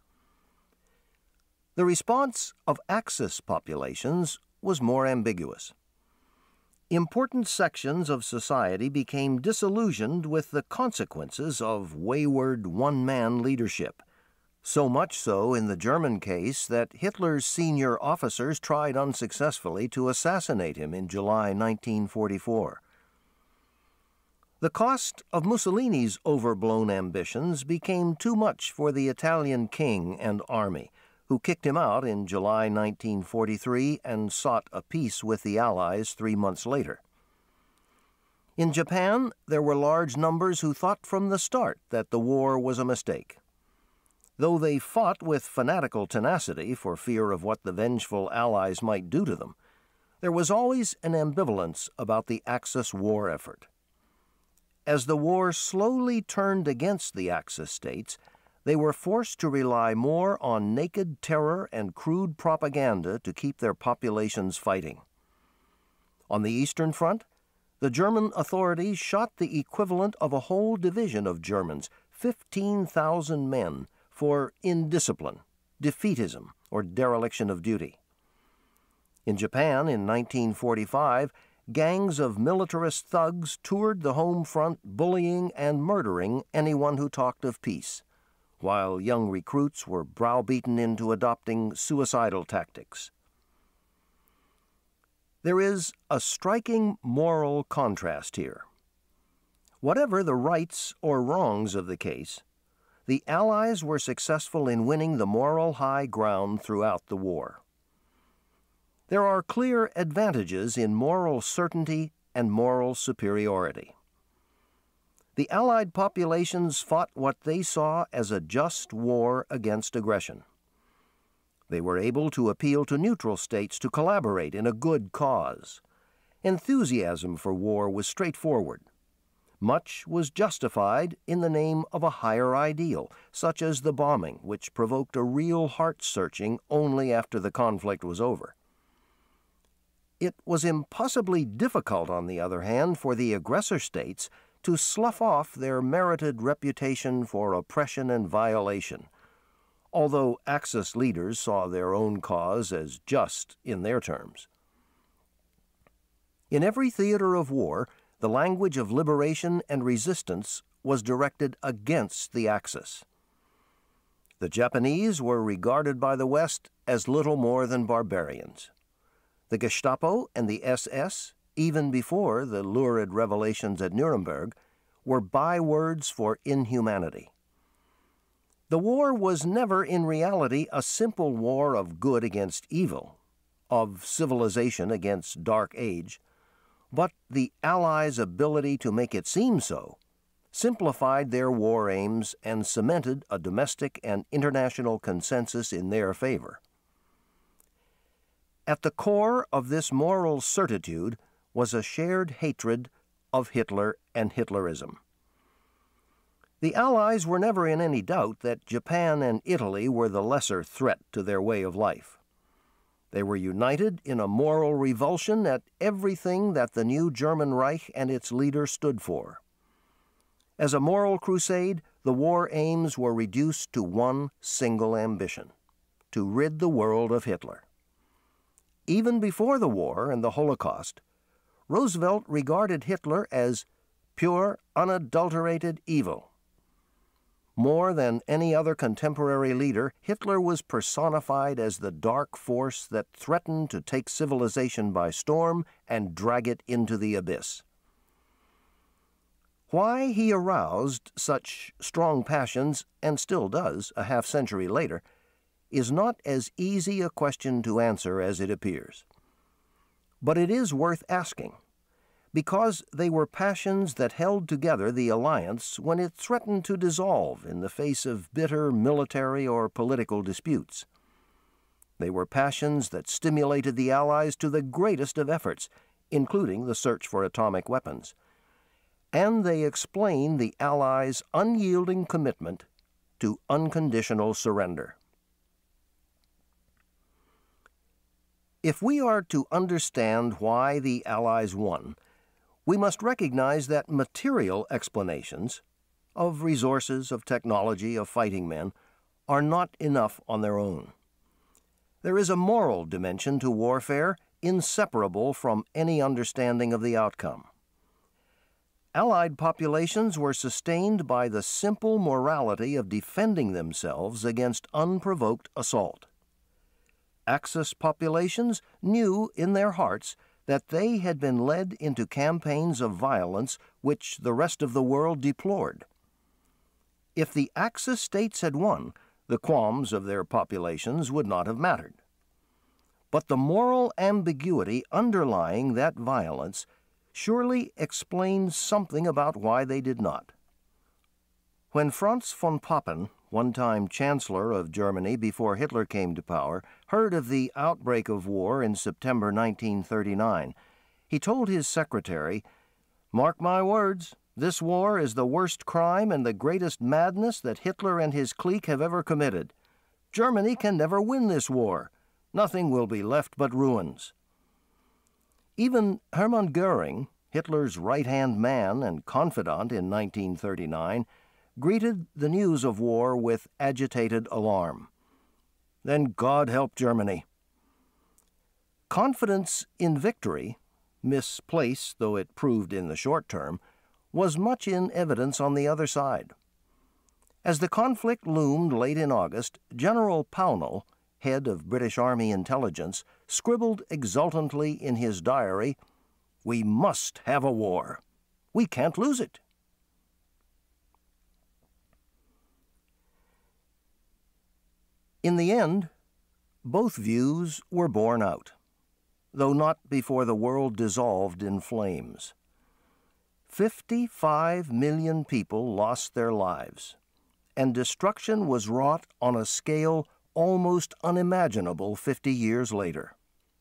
The response of Axis populations was more ambiguous. Important sections of society became disillusioned with the consequences of wayward one-man leadership, so much so in the German case that Hitler's senior officers tried unsuccessfully to assassinate him in July 1944. The cost of Mussolini's overblown ambitions became too much for the Italian king and army, who kicked him out in July 1943 and sought a peace with the Allies 3 months later. In Japan, there were large numbers who thought from the start that the war was a mistake. Though they fought with fanatical tenacity for fear of what the vengeful Allies might do to them, there was always an ambivalence about the Axis war effort. As the war slowly turned against the Axis states, they were forced to rely more on naked terror and crude propaganda to keep their populations fighting. On the Eastern Front, the German authorities shot the equivalent of a whole division of Germans, 15,000 men, for indiscipline, defeatism, or dereliction of duty. In Japan in 1945, gangs of militarist thugs toured the home front bullying and murdering anyone who talked of peace, while young recruits were browbeaten into adopting suicidal tactics. There is a striking moral contrast here. Whatever the rights or wrongs of the case, the Allies were successful in winning the moral high ground throughout the war. There are clear advantages in moral certainty and moral superiority. The Allied populations fought what they saw as a just war against aggression. They were able to appeal to neutral states to collaborate in a good cause. Enthusiasm for war was straightforward. Much was justified in the name of a higher ideal, such as the bombing, which provoked a real heart-searching only after the conflict was over. It was impossibly difficult, on the other hand, for the aggressor states to slough off their merited reputation for oppression and violation, although Axis leaders saw their own cause as just in their terms. In every theater of war, the language of liberation and resistance was directed against the Axis. The Japanese were regarded by the West as little more than barbarians. The Gestapo and the SS, even before the lurid revelations at Nuremberg, were bywords for inhumanity. The war was never in reality a simple war of good against evil, of civilization against dark age, but the Allies' ability to make it seem so simplified their war aims and cemented a domestic and international consensus in their favor. At the core of this moral certitude was a shared hatred of Hitler and Hitlerism. The Allies were never in any doubt that Japan and Italy were the lesser threat to their way of life. They were united in a moral revulsion at everything that the new German Reich and its leader stood for. As a moral crusade, the war aims were reduced to one single ambition: to rid the world of Hitler. Even before the war and the Holocaust, Roosevelt regarded Hitler as pure, unadulterated evil. More than any other contemporary leader, Hitler was personified as the dark force that threatened to take civilization by storm and drag it into the abyss. Why he aroused such strong passions, and still does a half-century later, is not as easy a question to answer as it appears. But it is worth asking, because they were passions that held together the alliance when it threatened to dissolve in the face of bitter military or political disputes. They were passions that stimulated the Allies to the greatest of efforts, including the search for atomic weapons. And they explain the Allies' unyielding commitment to unconditional surrender. If we are to understand why the Allies won, we must recognize that material explanations of resources, of technology, of fighting men are not enough on their own. There is a moral dimension to warfare inseparable from any understanding of the outcome. Allied populations were sustained by the simple morality of defending themselves against unprovoked assault. Axis populations knew in their hearts that they had been led into campaigns of violence which the rest of the world deplored. If the Axis states had won, the qualms of their populations would not have mattered. But the moral ambiguity underlying that violence surely explains something about why they did not. When Franz von Papen, one-time Chancellor of Germany before Hitler came to power, heard of the outbreak of war in September 1939, he told his secretary, "Mark my words, this war is the worst crime and the greatest madness that Hitler and his clique have ever committed. Germany can never win this war. Nothing will be left but ruins." Even Hermann Göring, Hitler's right-hand man and confidant in 1939, greeted the news of war with agitated alarm. Then God help Germany. Confidence in victory, misplaced though it proved in the short term, was much in evidence on the other side. As the conflict loomed late in August, General Pownall, head of British Army intelligence, scribbled exultantly in his diary, "We must have a war. We can't lose it." In the end, both views were borne out. though not before the world dissolved in flames. 55 million people lost their lives, and destruction was wrought on a scale almost unimaginable 50 years later.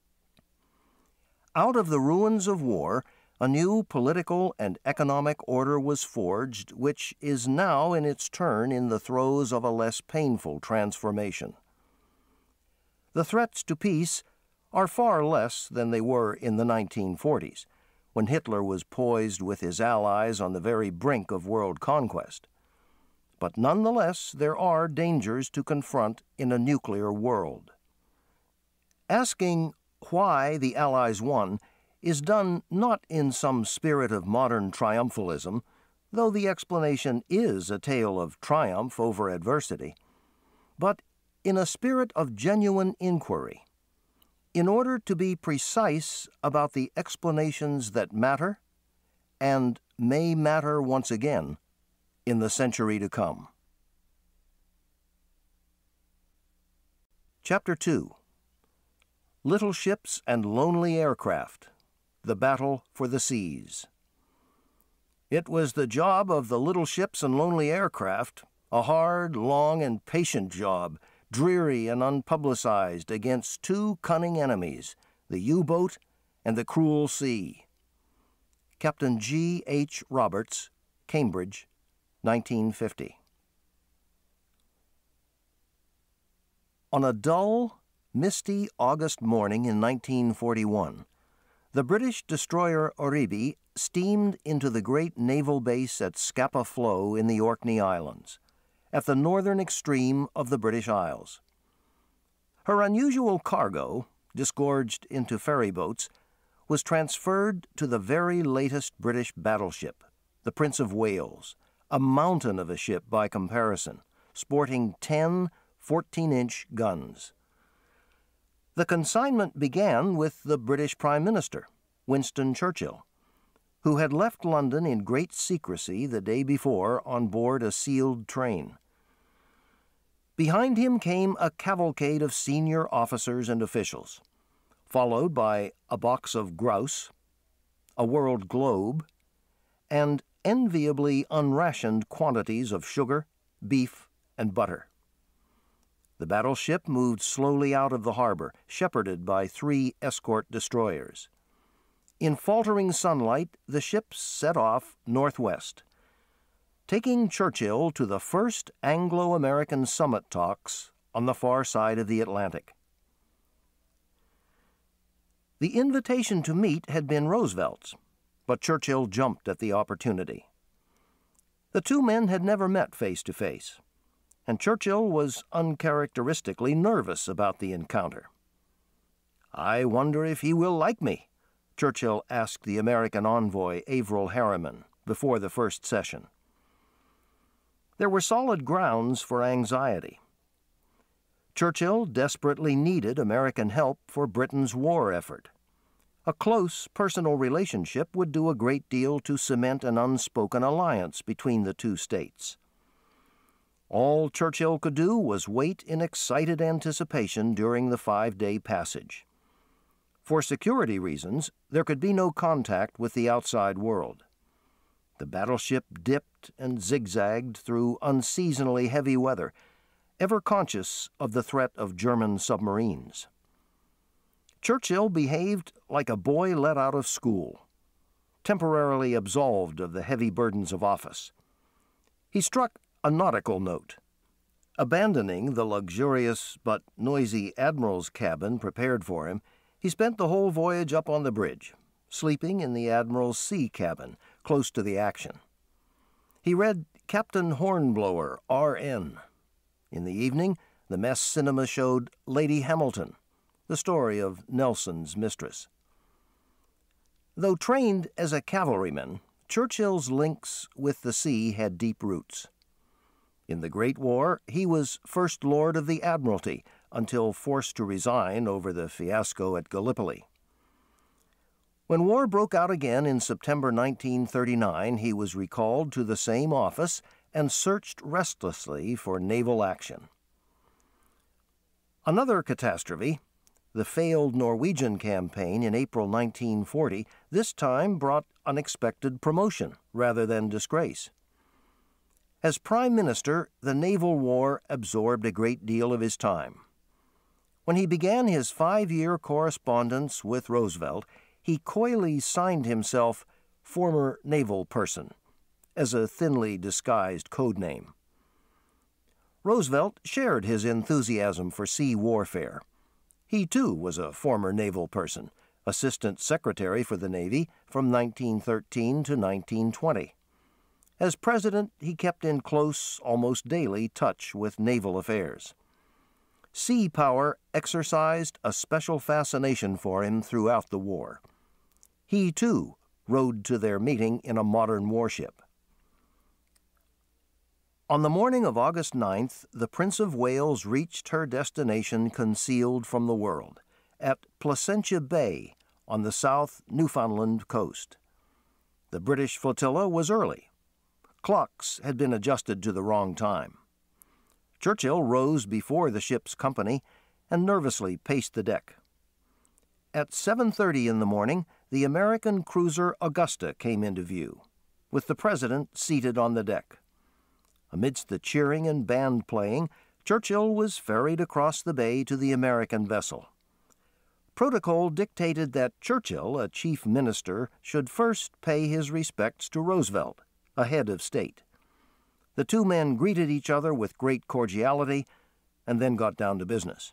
Out of the ruins of war, a new political and economic order was forged, which is now in its turn in the throes of a less painful transformation. The threats to peace are far less than they were in the 1940s, when Hitler was poised with his allies on the very brink of world conquest. But nonetheless, there are dangers to confront in a nuclear world. Asking why the Allies won is done not in some spirit of modern triumphalism, though the explanation is a tale of triumph over adversity, but in a spirit of genuine inquiry, in order to be precise about the explanations that matter and may matter once again in the century to come. Chapter 2. Little Ships and Lonely Aircraft, The Battle for the Seas. It was the job of the little ships and lonely aircraft, a hard, long, and patient job, dreary and unpublicized, against two cunning enemies, the U-boat and the cruel sea. Captain G. H. Roberts, Cambridge, 1950. On a dull, misty August morning in 1941, the British destroyer Overy steamed into the great naval base at Scapa Flow in the Orkney Islands, at the northern extreme of the British Isles. Her unusual cargo, disgorged into ferry boats, was transferred to the very latest British battleship, the Prince of Wales, a mountain of a ship by comparison, sporting 10 14-inch guns. The consignment began with the British Prime Minister, Winston Churchill, who had left London in great secrecy the day before on board a sealed train. Behind him came a cavalcade of senior officers and officials, followed by a box of grouse, a world globe, and enviably unrationed quantities of sugar, beef, and butter. The battleship moved slowly out of the harbor, shepherded by 3 escort destroyers. In faltering sunlight, the ship set off northwest, taking Churchill to the first Anglo-American summit talks on the far side of the Atlantic. The invitation to meet had been Roosevelt's, but Churchill jumped at the opportunity. The two men had never met face to face, and Churchill was uncharacteristically nervous about the encounter. "I wonder if he will like me," Churchill asked the American envoy Averell Harriman before the first session. There were solid grounds for anxiety. Churchill desperately needed American help for Britain's war effort. A close personal relationship would do a great deal to cement an unspoken alliance between the two states. All Churchill could do was wait in excited anticipation during the 5-day passage. For security reasons, there could be no contact with the outside world. The battleship dipped and zigzagged through unseasonably heavy weather, ever conscious of the threat of German submarines. Churchill behaved like a boy let out of school, temporarily absolved of the heavy burdens of office. He struck a nautical note. Abandoning the luxurious but noisy admiral's cabin prepared for him, he spent the whole voyage up on the bridge, sleeping in the admiral's sea cabin, close to the action. He read Captain Hornblower, R.N. In the evening, the mess cinema showed Lady Hamilton, the story of Nelson's mistress. Though trained as a cavalryman, Churchill's links with the sea had deep roots. In the Great War, he was First Lord of the Admiralty until forced to resign over the fiasco at Gallipoli. When war broke out again in September 1939, he was recalled to the same office and searched restlessly for naval action. Another catastrophe, The failed Norwegian campaign in April 1940 this time brought unexpected promotion rather than disgrace. As Prime Minister, the naval war absorbed a great deal of his time. When he began his 5-year correspondence with Roosevelt, he coyly signed himself former naval person as a thinly disguised code name. Roosevelt shared his enthusiasm for sea warfare. He, too, was a former naval person, Assistant Secretary for the Navy from 1913 to 1920. As president, he kept in close, almost daily touch with naval affairs. Sea power exercised a special fascination for him throughout the war. He, too, rode to their meeting in a modern warship. On the morning of August 9th, the Prince of Wales reached her destination concealed from the world, at Placentia Bay on the South Newfoundland coast. The British flotilla was early. Clocks had been adjusted to the wrong time. Churchill rose before the ship's company and nervously paced the deck. At 7:30 in the morning, the American cruiser Augusta came into view, with the President seated on the deck. Amidst the cheering and band playing, Churchill was ferried across the bay to the American vessel. Protocol dictated that Churchill, a chief minister, should first pay his respects to Roosevelt, a head of state. The two men greeted each other with great cordiality and then got down to business.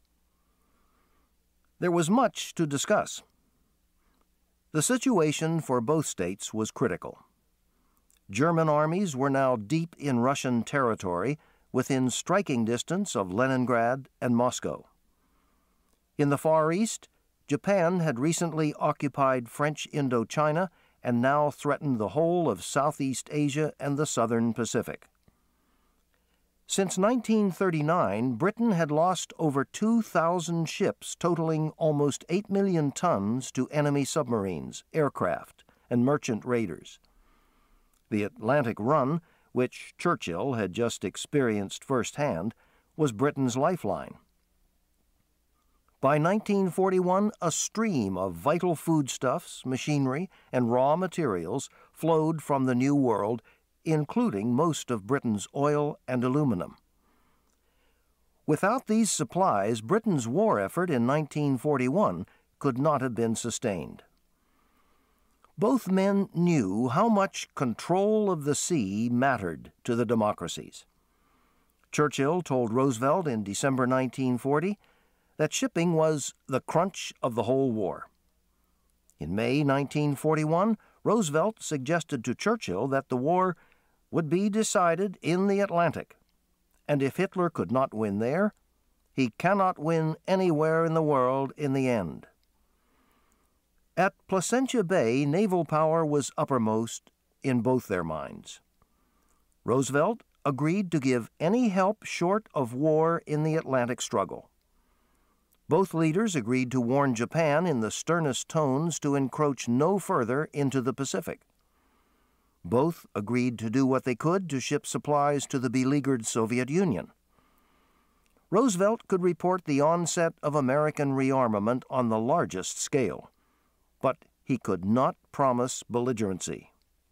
There was much to discuss. The situation for both states was critical. German armies were now deep in Russian territory, within striking distance of Leningrad and Moscow. In the Far East, Japan had recently occupied French Indochina and now threatened the whole of Southeast Asia and the Southern Pacific. Since 1939, Britain had lost over 2,000 ships totaling almost 8 million tons to enemy submarines, aircraft, and merchant raiders. The Atlantic run, which Churchill had just experienced firsthand, was Britain's lifeline. By 1941, a stream of vital foodstuffs, machinery, and raw materials flowed from the New World, including most of Britain's oil and aluminum. Without these supplies, Britain's war effort in 1941 could not have been sustained. Both men knew how much control of the sea mattered to the democracies. Churchill told Roosevelt in December 1940 that shipping was the crunch of the whole war. In May 1941, Roosevelt suggested to Churchill that the war would be decided in the Atlantic, and if Hitler could not win there, he cannot win anywhere in the world in the end. At Placentia Bay, naval power was uppermost in both their minds. Roosevelt agreed to give any help short of war in the Atlantic struggle. Both leaders agreed to warn Japan in the sternest tones to encroach no further into the Pacific. Both agreed to do what they could to ship supplies to the beleaguered Soviet Union. Roosevelt could report the onset of American rearmament on the largest scale, but he could not promise belligerency.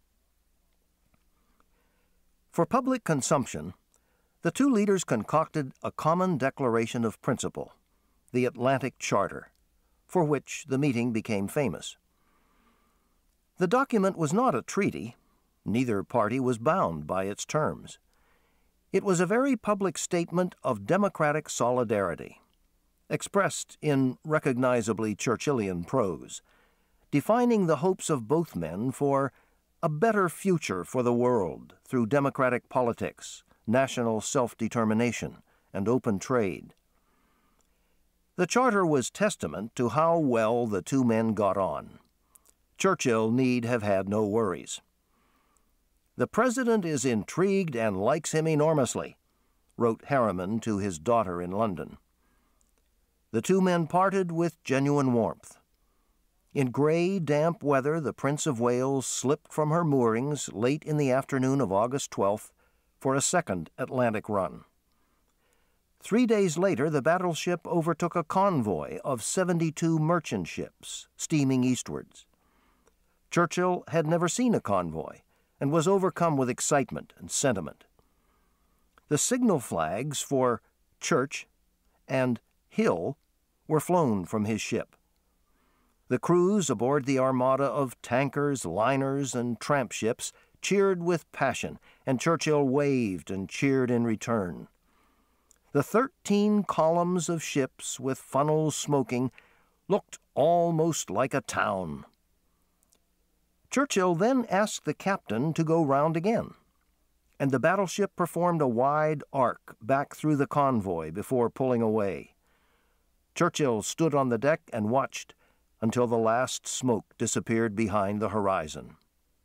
For public consumption, the two leaders concocted a common declaration of principle, the Atlantic Charter, for which the meeting became famous. The document was not a treaty. Neither party was bound by its terms. It was a very public statement of democratic solidarity, expressed in recognizably Churchillian prose, defining the hopes of both men for a better future for the world through democratic politics, national self-determination, and open trade. The charter was testament to how well the two men got on. Churchill need have had no worries. "The President is intrigued and likes him enormously," wrote Harriman to his daughter in London. The two men parted with genuine warmth. In gray, damp weather, the Prince of Wales slipped from her moorings late in the afternoon of August 12th for a second Atlantic run. 3 days later, the battleship overtook a convoy of 72 merchant ships steaming eastwards. Churchill had never seen a convoy and was overcome with excitement and sentiment. The signal flags for Church and Hill were flown from his ship. The crews aboard the armada of tankers, liners, and tramp ships cheered with passion, and Churchill waved and cheered in return. The 13 columns of ships with funnels smoking looked almost like a town. Churchill then asked the captain to go round again, and the battleship performed a wide arc back through the convoy before pulling away. Churchill stood on the deck and watched until the last smoke disappeared behind the horizon.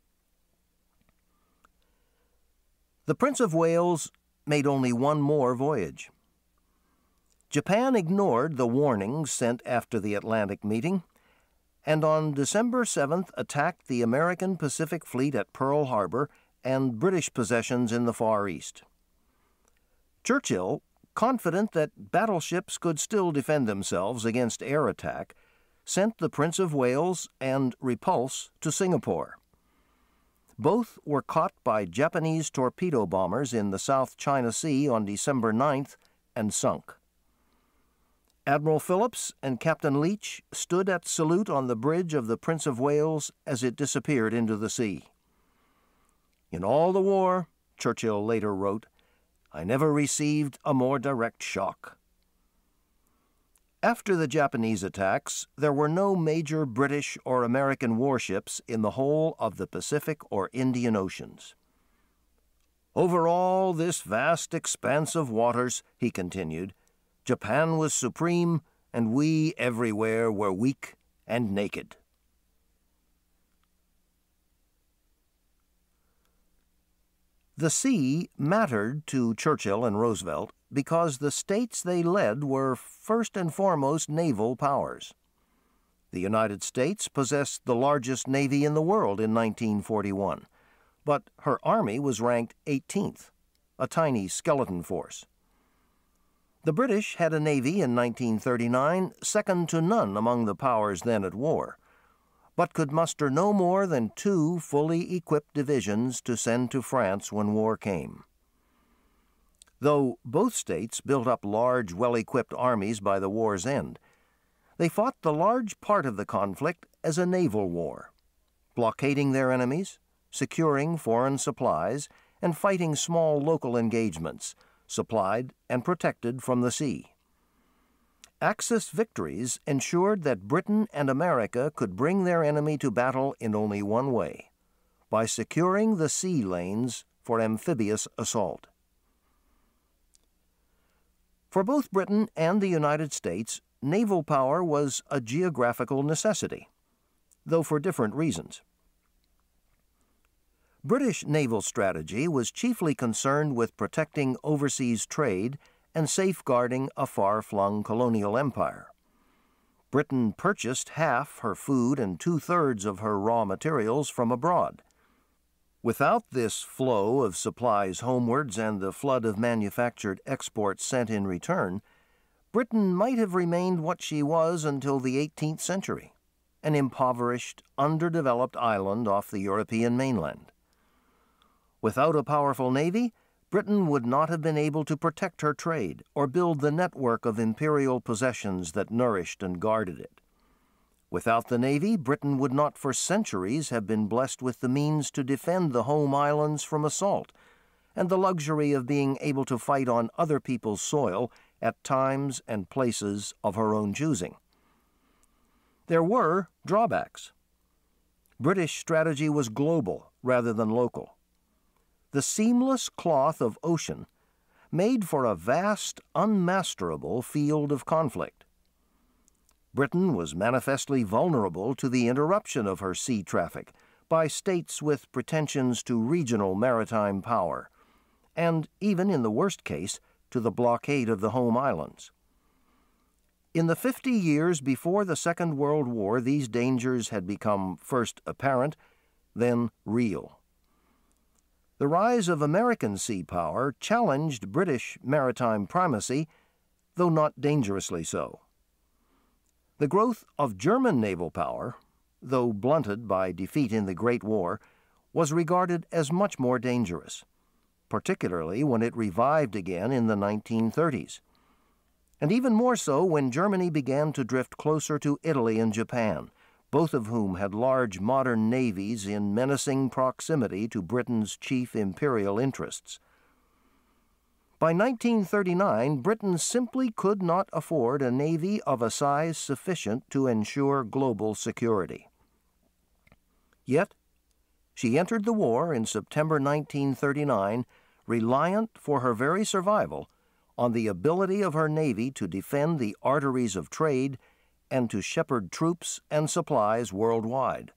The Prince of Wales made only one more voyage. Japan ignored the warnings sent after the Atlantic meeting, and on December 7th attacked the American Pacific Fleet at Pearl Harbor and British possessions in the Far East. Churchill, confident that battleships could still defend themselves against air attack, sent the Prince of Wales and Repulse to Singapore. Both were caught by Japanese torpedo bombers in the South China Sea on December 9th and sunk. Admiral Phillips and Captain Leach stood at salute on the bridge of the Prince of Wales as it disappeared into the sea. "In all the war," Churchill later wrote, "I never received a more direct shock." After the Japanese attacks, there were no major British or American warships in the whole of the Pacific or Indian Oceans. "Over all this vast expanse of waters," he continued, "Japan was supreme, and we everywhere were weak and naked." The sea mattered to Churchill and Roosevelt because the states they led were first and foremost naval powers. The United States possessed the largest navy in the world in 1941, but her army was ranked 18th, a tiny skeleton force. The British had a navy in 1939 second to none among the powers then at war, but could muster no more than 2 fully equipped divisions to send to France when war came. Though both states built up large, well-equipped armies by the war's end, they fought the large part of the conflict as a naval war, blockading their enemies, securing foreign supplies, and fighting small local engagements, supplied and protected from the sea. Axis victories ensured that Britain and America could bring their enemy to battle in only one way, by securing the sea lanes for amphibious assault. For both Britain and the United States, naval power was a geographical necessity, though for different reasons. British naval strategy was chiefly concerned with protecting overseas trade and safeguarding a far-flung colonial empire. Britain purchased half her food and 2/3 of her raw materials from abroad. Without this flow of supplies homewards and the flood of manufactured exports sent in return, Britain might have remained what she was until the 18th century, an impoverished, underdeveloped island off the European mainland. Without a powerful navy, Britain would not have been able to protect her trade or build the network of imperial possessions that nourished and guarded it. Without the navy, Britain would not for centuries have been blessed with the means to defend the home islands from assault, and the luxury of being able to fight on other people's soil at times and places of her own choosing. There were drawbacks. British strategy was global rather than local. The seamless cloth of ocean made for a vast, unmasterable field of conflict. Britain was manifestly vulnerable to the interruption of her sea traffic by states with pretensions to regional maritime power, and even in the worst case, to the blockade of the home islands. In the 50 years before the Second World War, these dangers had become first apparent, then real. The rise of American sea power challenged British maritime primacy though not dangerously so. The growth of German naval power, though blunted by defeat in the Great War, was regarded as much more dangerous, particularly when it revived again in the 1930s, and even more so when Germany began to drift closer to Italy and Japan, both of whom had large modern navies in menacing proximity to Britain's chief imperial interests. By 1939, Britain simply could not afford a navy of a size sufficient to ensure global security. Yet, she entered the war in September 1939, reliant for her very survival on the ability of her navy to defend the arteries of trade and to shepherd troops and supplies worldwide.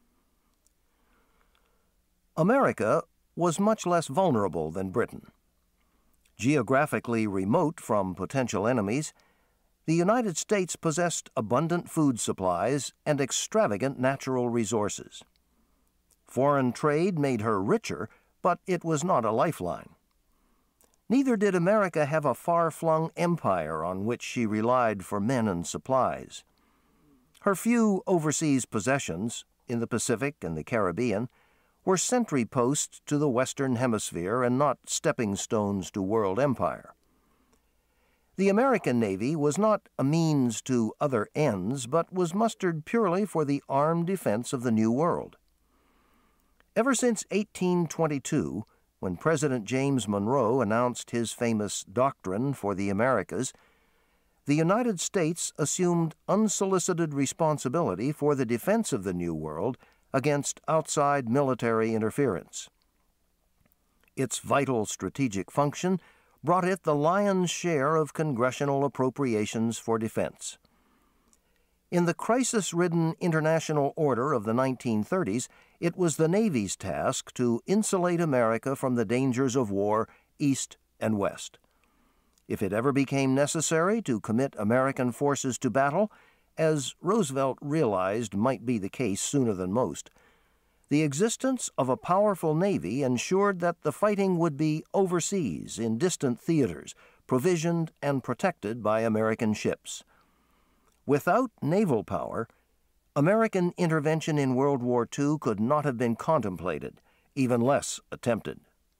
America was much less vulnerable than Britain. Geographically remote from potential enemies, the United States possessed abundant food supplies and extravagant natural resources. Foreign trade made her richer, but it was not a lifeline. Neither did America have a far-flung empire on which she relied for men and supplies. Her few overseas possessions, in the Pacific and the Caribbean, were sentry posts to the Western Hemisphere and not stepping stones to world empire. The American Navy was not a means to other ends, but was mustered purely for the armed defense of the New World. Ever since 1822, when President James Monroe announced his famous Doctrine for the Americas, the United States assumed unsolicited responsibility for the defense of the New World against outside military interference. Its vital strategic function brought it the lion's share of congressional appropriations for defense. In the crisis-ridden international order of the 1930s, it was the Navy's task to insulate America from the dangers of war east and west. If it ever became necessary to commit American forces to battle, as Roosevelt realized might be the case sooner than most, the existence of a powerful Navy ensured that the fighting would be overseas in distant theaters, provisioned and protected by American ships. Without naval power, American intervention in World War II could not have been contemplated, even less attempted.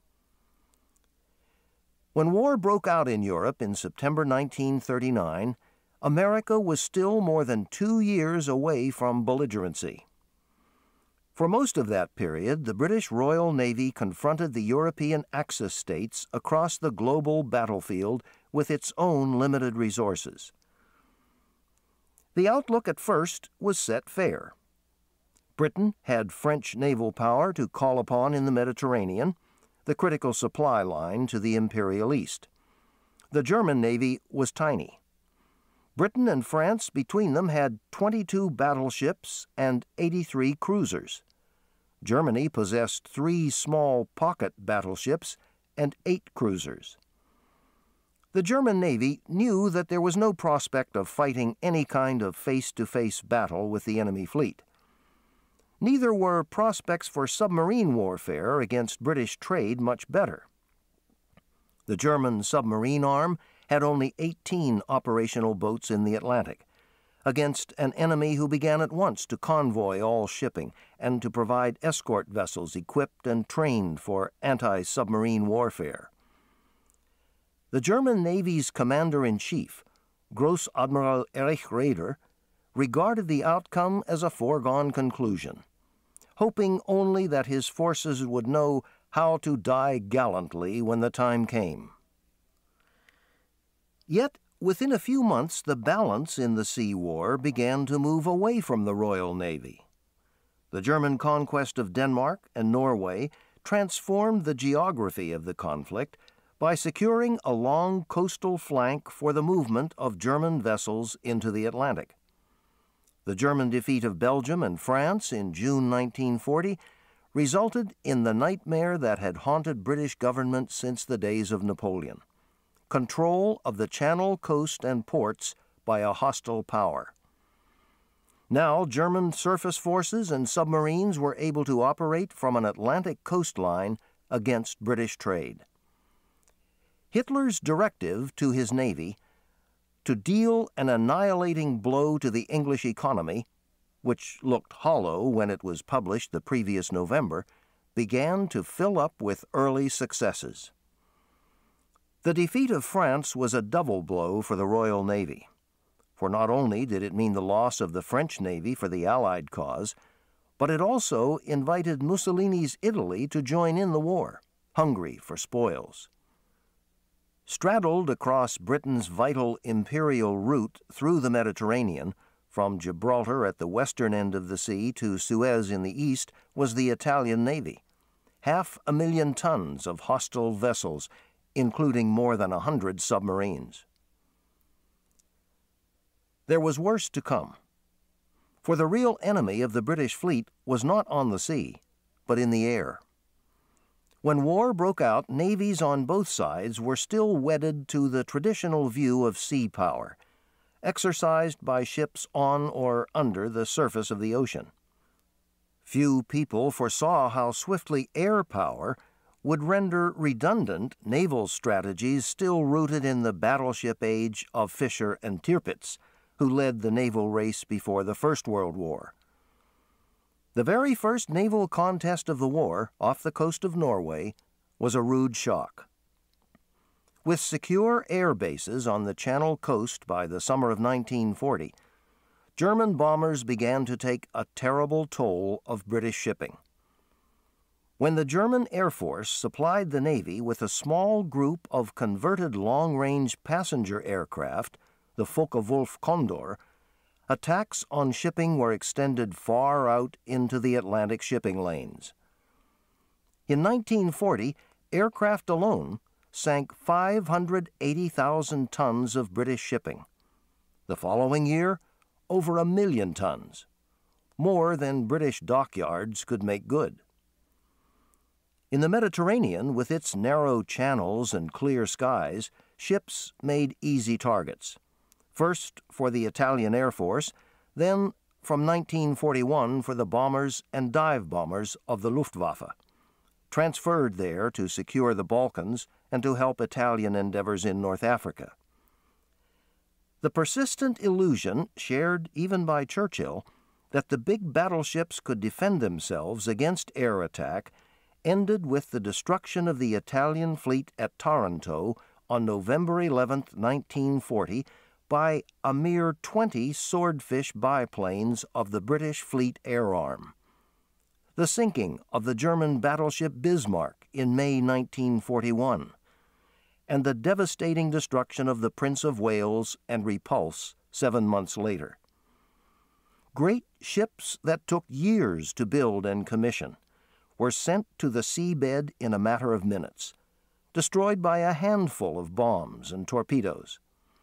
When war broke out in Europe in September 1939, America was still more than 2 years away from belligerency. For most of that period, the British Royal Navy confronted the European Axis states across the global battlefield with its own limited resources. The outlook at first was set fair. Britain had French naval power to call upon in the Mediterranean, the critical supply line to the Imperial East. The German Navy was tiny. Britain and France between them had 22 battleships and 83 cruisers. Germany possessed 3 small pocket battleships and 8 cruisers. The German Navy knew that there was no prospect of fighting any kind of face-to-face battle with the enemy fleet. Neither were prospects for submarine warfare against British trade much better. The German submarine arm had only 18 operational boats in the Atlantic, against an enemy who began at once to convoy all shipping and to provide escort vessels equipped and trained for anti-submarine warfare. The German Navy's commander-in-chief, Gross Admiral Erich Raeder, regarded the outcome as a foregone conclusion, hoping only that his forces would know how to die gallantly when the time came. Yet, within a few months, the balance in the sea war began to move away from the Royal Navy. The German conquest of Denmark and Norway transformed the geography of the conflict by securing a long coastal flank for the movement of German vessels into the Atlantic. The German defeat of Belgium and France in June 1940 resulted in the nightmare that had haunted British government since the days of Napoleon: control of the Channel coast and ports by a hostile power. Now, German surface forces and submarines were able to operate from an Atlantic coastline against British trade. Hitler's directive to his navy, to deal an annihilating blow to the English economy, which looked hollow when it was published the previous November, began to fill up with early successes. The defeat of France was a double blow for the Royal Navy, for not only did it mean the loss of the French Navy for the Allied cause, but it also invited Mussolini's Italy to join in the war, hungry for spoils. Straddled across Britain's vital imperial route through the Mediterranean, from Gibraltar at the western end of the sea to Suez in the east, was the Italian Navy. 500,000 tons of hostile vessels, including more than 100 submarines. There was worse to come, for the real enemy of the British fleet was not on the sea, but in the air. When war broke out, navies on both sides were still wedded to the traditional view of sea power, exercised by ships on or under the surface of the ocean. Few people foresaw how swiftly air power would render redundant naval strategies still rooted in the battleship age of Fisher and Tirpitz, who led the naval race before the First World War. The very first naval contest of the war, off the coast of Norway, was a rude shock. With secure air bases on the Channel coast by the summer of 1940, German bombers began to take a terrible toll of British shipping. When the German Air Force supplied the Navy with a small group of converted long-range passenger aircraft, the Focke-Wulf Condor, attacks on shipping were extended far out into the Atlantic shipping lanes. In 1940, aircraft alone sank 580,000 tons of British shipping. The following year, over 1 million tons, more than British dockyards could make good. In the Mediterranean, with its narrow channels and clear skies, ships made easy targets. First for the Italian Air Force, then from 1941 for the bombers and dive bombers of the Luftwaffe, transferred there to secure the Balkans and to help Italian endeavors in North Africa. The persistent illusion, shared even by Churchill, that the big battleships could defend themselves against air attack ended with the destruction of the Italian fleet at Taranto on November 11, 1940, by a mere 20 swordfish biplanes of the British Fleet Air Arm. The sinking of the German battleship Bismarck in May 1941, and the devastating destruction of the Prince of Wales and Repulse 7 months later. Great ships that took years to build and commission were sent to the seabed in a matter of minutes, destroyed by a handful of bombs and torpedoes.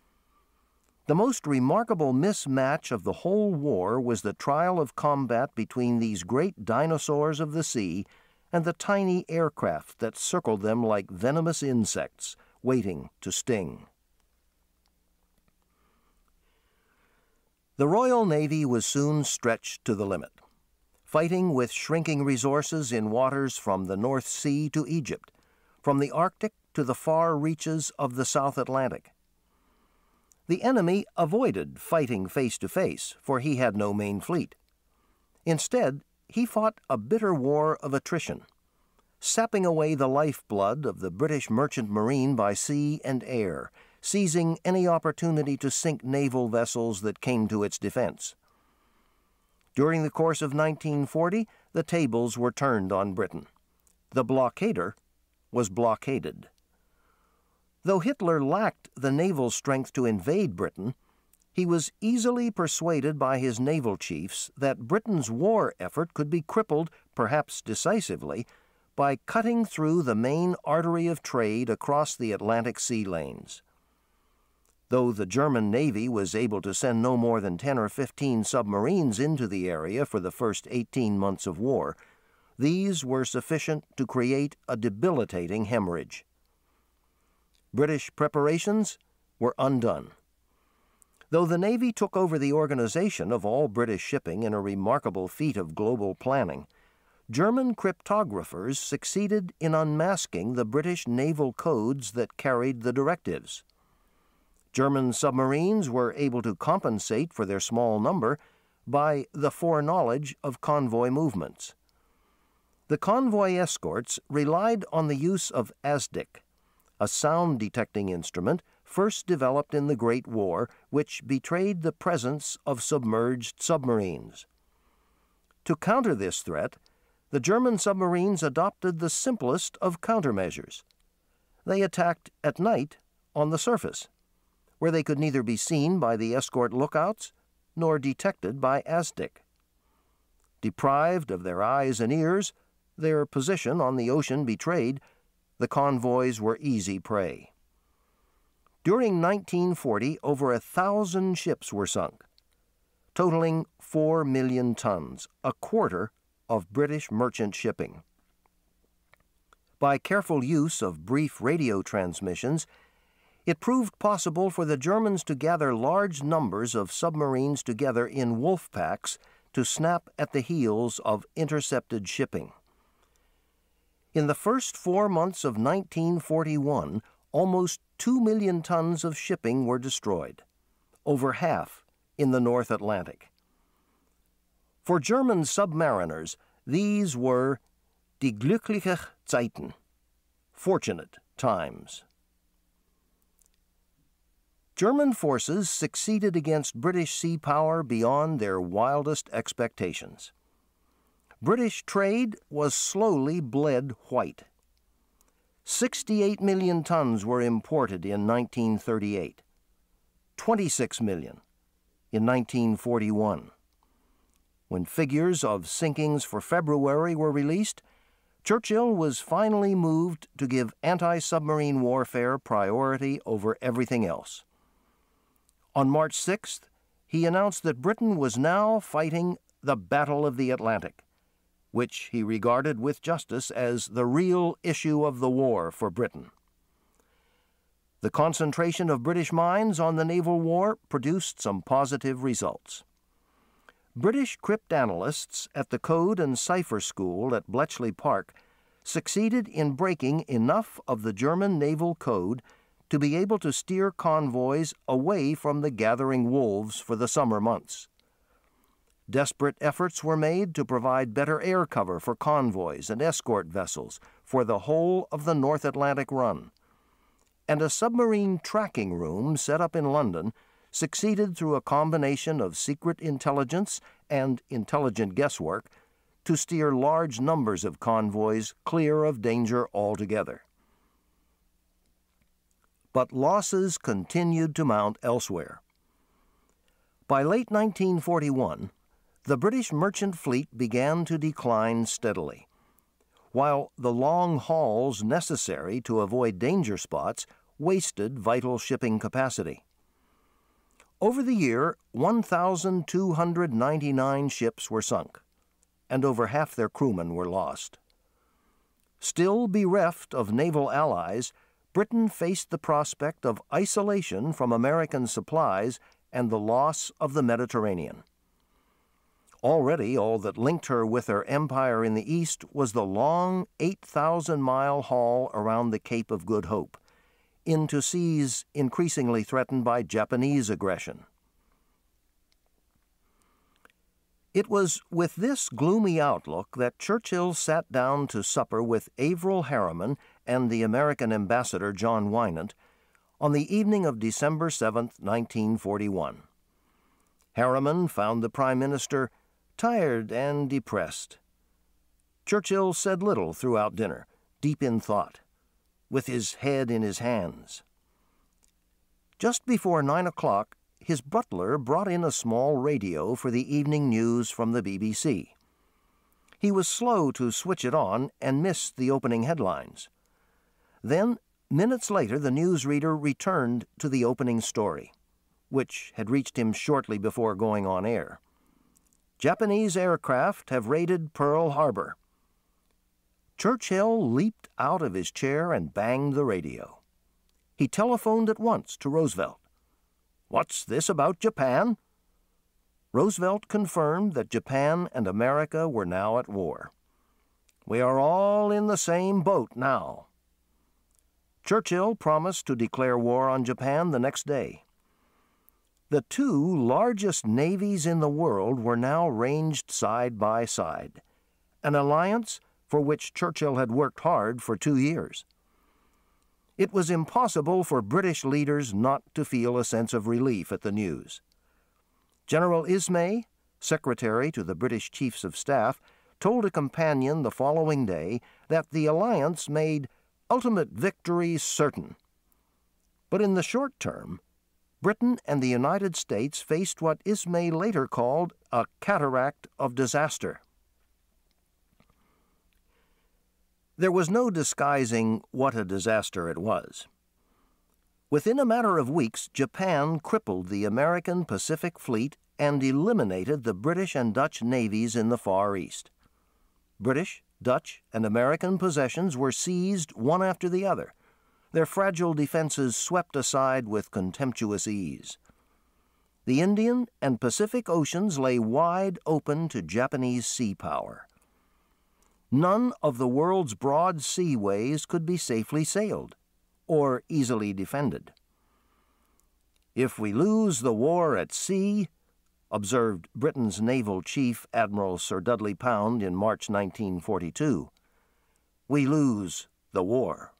The most remarkable mismatch of the whole war was the trial of combat between these great dinosaurs of the sea and the tiny aircraft that circled them like venomous insects, waiting to sting. The Royal Navy was soon stretched to the limit, fighting with shrinking resources in waters from the North Sea to Egypt, from the Arctic to the far reaches of the South Atlantic. The enemy avoided fighting face-to-face, for he had no main fleet. Instead, he fought a bitter war of attrition, sapping away the lifeblood of the British merchant marine by sea and air, seizing any opportunity to sink naval vessels that came to its defense. During the course of 1940, the tables were turned on Britain. The blockader was blockaded. Though Hitler lacked the naval strength to invade Britain, he was easily persuaded by his naval chiefs that Britain's war effort could be crippled, perhaps decisively, by cutting through the main artery of trade across the Atlantic sea lanes. Though the German Navy was able to send no more than 10 or 15 submarines into the area for the first 18 months of war, these were sufficient to create a debilitating hemorrhage. British preparations were undone. Though the Navy took over the organization of all British shipping in a remarkable feat of global planning, German cryptographers succeeded in unmasking the British naval codes that carried the directives. German submarines were able to compensate for their small number by the foreknowledge of convoy movements. The convoy escorts relied on the use of ASDIC, a sound-detecting instrument first developed in the Great War, which betrayed the presence of submerged submarines. To counter this threat, the German submarines adopted the simplest of countermeasures. They attacked at night on the surface, where they could neither be seen by the escort lookouts nor detected by ASDIC. Deprived of their eyes and ears, their position on the ocean betrayed, the convoys were easy prey. During 1940, over 1,000 ships were sunk, totaling 4 million tons, a quarter of British merchant shipping. By careful use of brief radio transmissions, it proved possible for the Germans to gather large numbers of submarines together in wolf packs to snap at the heels of intercepted shipping. In the first 4 months of 1941, almost 2 million tons of shipping were destroyed, over half in the North Atlantic. For German submariners, these were die glückliche Zeiten, fortunate times. German forces succeeded against British sea power beyond their wildest expectations. British trade was slowly bled white. 68 million tons were imported in 1938, 26 million in 1941. When figures of sinkings for February were released, Churchill was finally moved to give anti-submarine warfare priority over everything else. On March 6th, he announced that Britain was now fighting the Battle of the Atlantic, which he regarded with justice as the real issue of the war for Britain. The concentration of British minds on the naval war produced some positive results. British cryptanalysts at the Code and Cipher School at Bletchley Park succeeded in breaking enough of the German naval code to be able to steer convoys away from the gathering wolves for the summer months. Desperate efforts were made to provide better air cover for convoys and escort vessels for the whole of the North Atlantic run. And a submarine tracking room set up in London succeeded through a combination of secret intelligence and intelligent guesswork to steer large numbers of convoys clear of danger altogether. But losses continued to mount elsewhere. By late 1941, the British merchant fleet began to decline steadily, while the long hauls necessary to avoid danger spots wasted vital shipping capacity. Over the year, 1,299 ships were sunk, and over half their crewmen were lost. Still bereft of naval allies, Britain faced the prospect of isolation from American supplies and the loss of the Mediterranean. Already, all that linked her with her empire in the east was the long 8,000-mile haul around the Cape of Good Hope, into seas increasingly threatened by Japanese aggression. It was with this gloomy outlook that Churchill sat down to supper with Averell Harriman and the American ambassador John Winant on the evening of December 7, 1941. Harriman found the Prime Minister tired and depressed. Churchill said little throughout dinner, deep in thought, with his head in his hands. Just before 9 o'clock, his butler brought in a small radio for the evening news from the BBC. He was slow to switch it on and missed the opening headlines. Then, minutes later, the newsreader returned to the opening story, which had reached him shortly before going on air. Japanese aircraft have raided Pearl Harbor. Churchill leaped out of his chair and banged the radio. He telephoned at once to Roosevelt. "What's this about Japan?" Roosevelt confirmed that Japan and America were now at war. "We are all in the same boat now." Churchill promised to declare war on Japan the next day. The two largest navies in the world were now ranged side by side, an alliance for which Churchill had worked hard for 2 years. It was impossible for British leaders not to feel a sense of relief at the news. General Ismay, secretary to the British Chiefs of Staff, told a companion the following day that the alliance made ultimate victory certain. But in the short term, Britain and the United States faced what Ismay later called a cataract of disaster. There was no disguising what a disaster it was. Within a matter of weeks, Japan crippled the American Pacific Fleet and eliminated the British and Dutch navies in the Far East. British, Dutch, and American possessions were seized one after the other, their fragile defenses swept aside with contemptuous ease. The Indian and Pacific Oceans lay wide open to Japanese sea power. None of the world's broad seaways could be safely sailed or easily defended. "If we lose the war at sea," observed Britain's naval chief, Admiral Sir Dudley Pound, in March 1942, "we lose the war."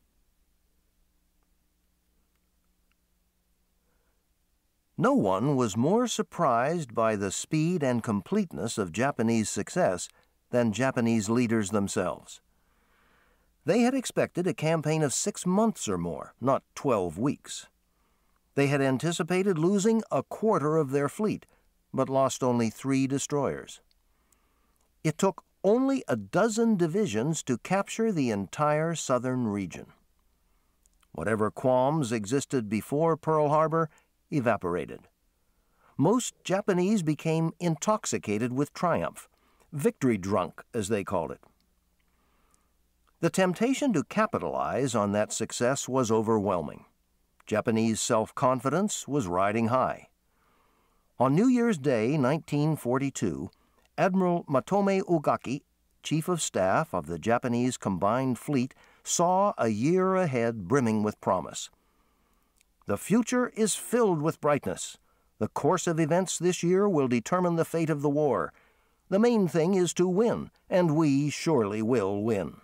No one was more surprised by the speed and completeness of Japanese success than Japanese leaders themselves. They had expected a campaign of 6 months or more, not 12 weeks. They had anticipated losing a quarter of their fleet, but lost only 3 destroyers. It took only a dozen divisions to capture the entire southern region. Whatever qualms existed before Pearl Harbor evaporated. Most Japanese became intoxicated with triumph, victory drunk, as they called it. The temptation to capitalize on that success was overwhelming. Japanese self-confidence was riding high. On New Year's Day, 1942, Admiral Matome Ugaki, Chief of Staff of the Japanese Combined Fleet, saw a year ahead brimming with promise. "The future is filled with brightness. The course of events this year will determine the fate of the war. The main thing is to win, and we surely will win."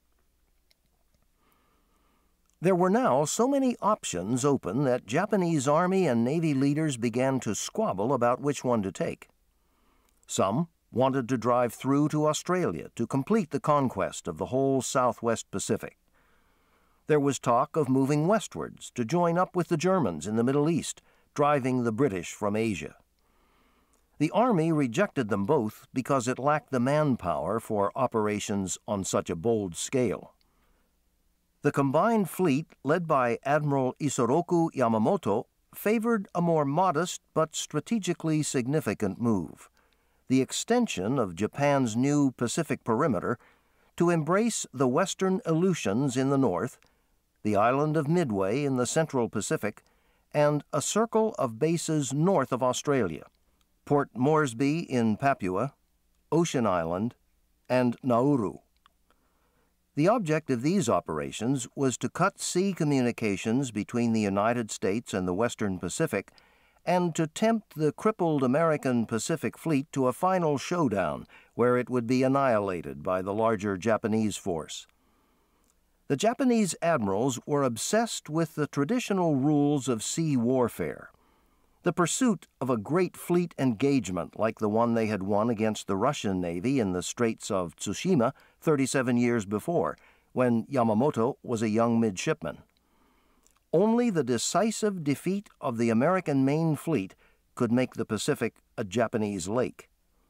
There were now so many options open that Japanese Army and Navy leaders began to squabble about which one to take. Some wanted to drive through to Australia to complete the conquest of the whole Southwest Pacific. There was talk of moving westwards to join up with the Germans in the Middle East, driving the British from Asia. The Army rejected them both because it lacked the manpower for operations on such a bold scale. The combined fleet, led by Admiral Isoroku Yamamoto, favored a more modest but strategically significant move: the extension of Japan's new Pacific perimeter to embrace the western Aleutians in the north, the island of Midway in the central Pacific, and a circle of bases north of Australia: Port Moresby in Papua, Ocean Island, and Nauru. The object of these operations was to cut sea communications between the United States and the Western Pacific and to tempt the crippled American Pacific Fleet to a final showdown where it would be annihilated by the larger Japanese force. The Japanese admirals were obsessed with the traditional rules of sea warfare. The pursuit of a great fleet engagement like the one they had won against the Russian Navy in the Straits of Tsushima 37 years before, when Yamamoto was a young midshipman. Only the decisive defeat of the American main fleet could make the Pacific a Japanese lake.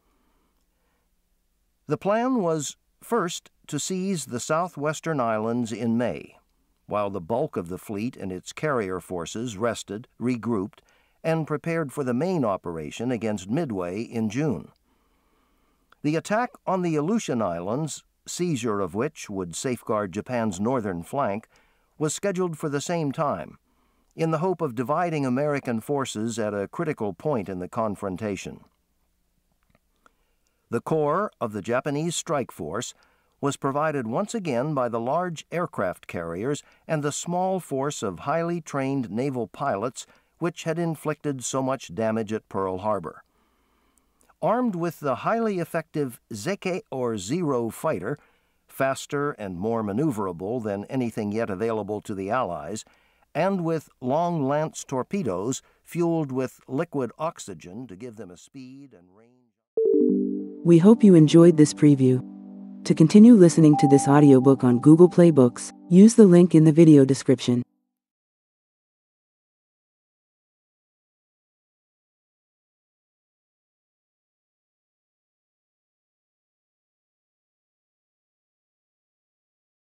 The plan was, first, to seize the southwestern islands in May, while the bulk of the fleet and its carrier forces rested, regrouped, and prepared for the main operation against Midway in June. The attack on the Aleutian Islands, seizure of which would safeguard Japan's northern flank, was scheduled for the same time, in the hope of dividing American forces at a critical point in the confrontation. The core of the Japanese strike force was provided once again by the large aircraft carriers and the small force of highly trained naval pilots which had inflicted so much damage at Pearl Harbor. Armed with the highly effective Zeke or Zero fighter, faster and more maneuverable than anything yet available to the Allies, and with long lance torpedoes fueled with liquid oxygen to give them a speed and range. We hope you enjoyed this preview. To continue listening to this audiobook on Google Play Books, use the link in the video description.